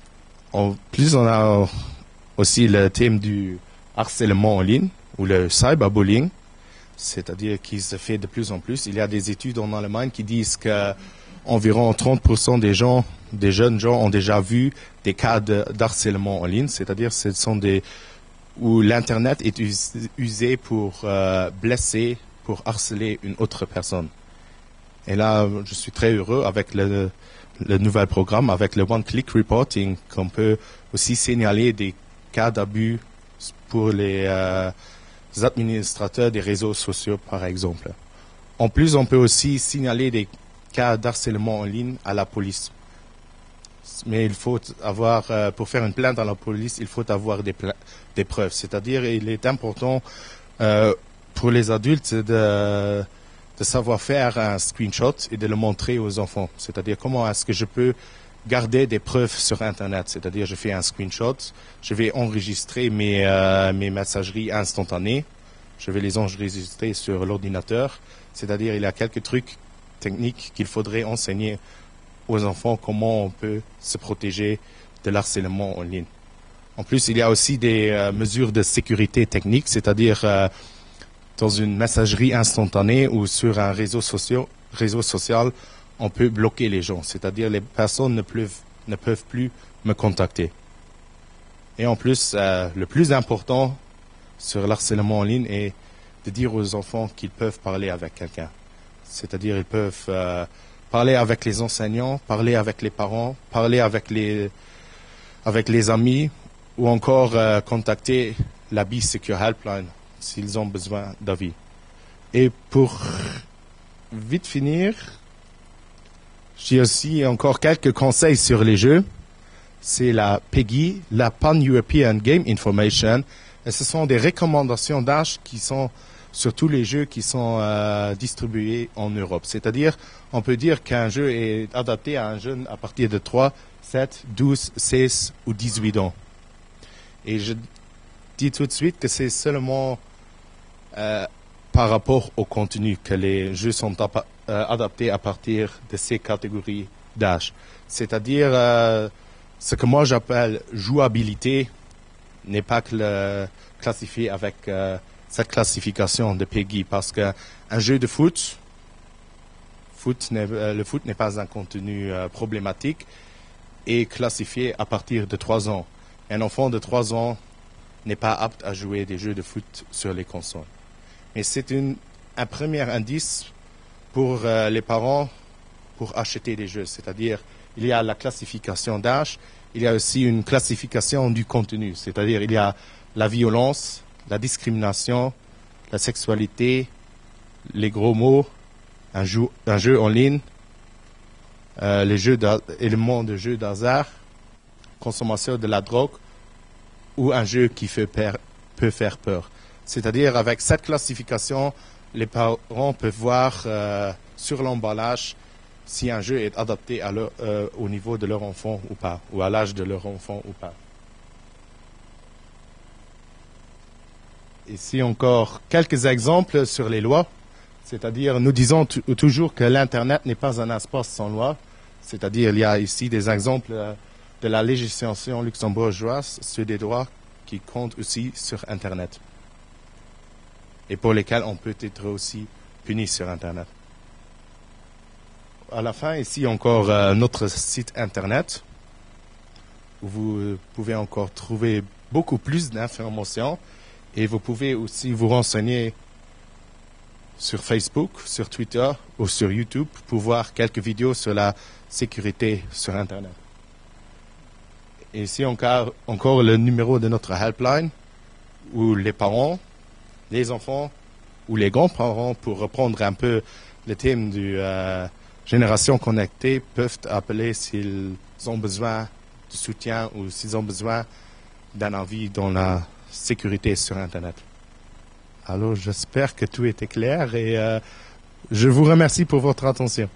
En plus, on a aussi le thème du harcèlement en ligne ou le cyberbullying, c'est-à-dire qu'il se fait de plus en plus. Il y a des études en Allemagne qui disent que environ trente pour cent des gens, des jeunes gens ont déjà vu des cas de, d'harcèlement en ligne, c'est-à-dire ce sont des où l'internet est usé pour euh, blesser, pour harceler une autre personne. Et là, je suis très heureux avec le, le nouvel programme, avec le one-click reporting, qu'on peut aussi signaler des cas d'abus pour les, euh, les administrateurs des réseaux sociaux, par exemple. En plus, on peut aussi signaler des cas d'harcèlement en ligne à la police. Mais il faut avoir, euh, pour faire une plainte à la police, il faut avoir des, des preuves. C'est-à-dire, il est important euh, pour les adultes de, de savoir faire un screenshot et de le montrer aux enfants. C'est-à-dire, comment est-ce que je peux garder des preuves sur Internet. C'est-à-dire, je fais un screenshot, je vais enregistrer mes, euh, mes messageries instantanées, je vais les enregistrer sur l'ordinateur. C'est-à-dire, il y a quelques trucs techniques qu'il faudrait enseigner aux enfants, comment on peut se protéger de l'harcèlement en ligne. En plus, il y a aussi des euh, mesures de sécurité technique, c'est-à-dire euh, dans une messagerie instantanée ou sur un réseau social, réseau social, on peut bloquer les gens, c'est-à-dire les personnes ne peuvent, ne peuvent plus me contacter. Et en plus, euh, le plus important sur l'harcèlement en ligne est de dire aux enfants qu'ils peuvent parler avec quelqu'un. C'est-à-dire ils peuvent euh, parler avec les enseignants, parler avec les parents, parler avec les, avec les amis ou encore euh, contacter la Be Secure Helpline s'ils ont besoin d'avis. Et pour vite finir, j'ai aussi encore quelques conseils sur les jeux. C'est la PEGI, la Pan-European Game Information. Et ce sont des recommandations d'âge qui sont sur tous les jeux qui sont euh, distribués en Europe. C'est-à-dire, on peut dire qu'un jeu est adapté à un jeune à partir de trois, sept, douze, seize ou dix-huit ans. Et je dis tout de suite que c'est seulement euh, par rapport au contenu que les jeux sont euh, adaptés à partir de ces catégories d'âge. C'est-à-dire, euh, ce que moi j'appelle jouabilité n'est pas que classifié avec euh, cette classification de PEGI, parce qu'un jeu de foot, foot euh, le foot n'est pas un contenu euh, problématique, est classifié à partir de trois ans. Un enfant de trois ans n'est pas apte à jouer des jeux de foot sur les consoles. Mais c'est une, un premier indice pour euh, les parents pour acheter des jeux. C'est-à-dire, il y a la classification d'âge, il y a aussi une classification du contenu. C'est-à-dire, il y a la violence, la discrimination, la sexualité, les gros mots, un jeu, un jeu en ligne, euh, les jeux éléments de jeux d'hasard, consommation de la drogue ou un jeu qui fait peur, peut faire peur. C'est-à-dire, avec cette classification, les parents peuvent voir euh, sur l'emballage si un jeu est adapté à leur, euh, au niveau de leur enfant ou pas, ou à l'âge de leur enfant ou pas. Ici encore quelques exemples sur les lois. C'est-à-dire, nous disons toujours que l'Internet n'est pas un espace sans loi. C'est-à-dire, il y a ici des exemples de la législation luxembourgeoise sur des droits qui comptent aussi sur Internet et pour lesquels on peut être aussi puni sur Internet. À la fin, ici encore euh, notre site Internet où vous pouvez encore trouver beaucoup plus d'informations et vous pouvez aussi vous renseigner sur Facebook, sur Twitter ou sur YouTube pour voir quelques vidéos sur la sécurité sur Internet. Et ici encore, encore le numéro de notre helpline où les parents, les enfants ou les grands-parents, pour reprendre un peu le thème de euh, génération connectée, peuvent appeler s'ils ont besoin de soutien ou s'ils ont besoin d'un avis dans la sécurité sur Internet. Alors, j'espère que tout était clair et euh, je vous remercie pour votre attention.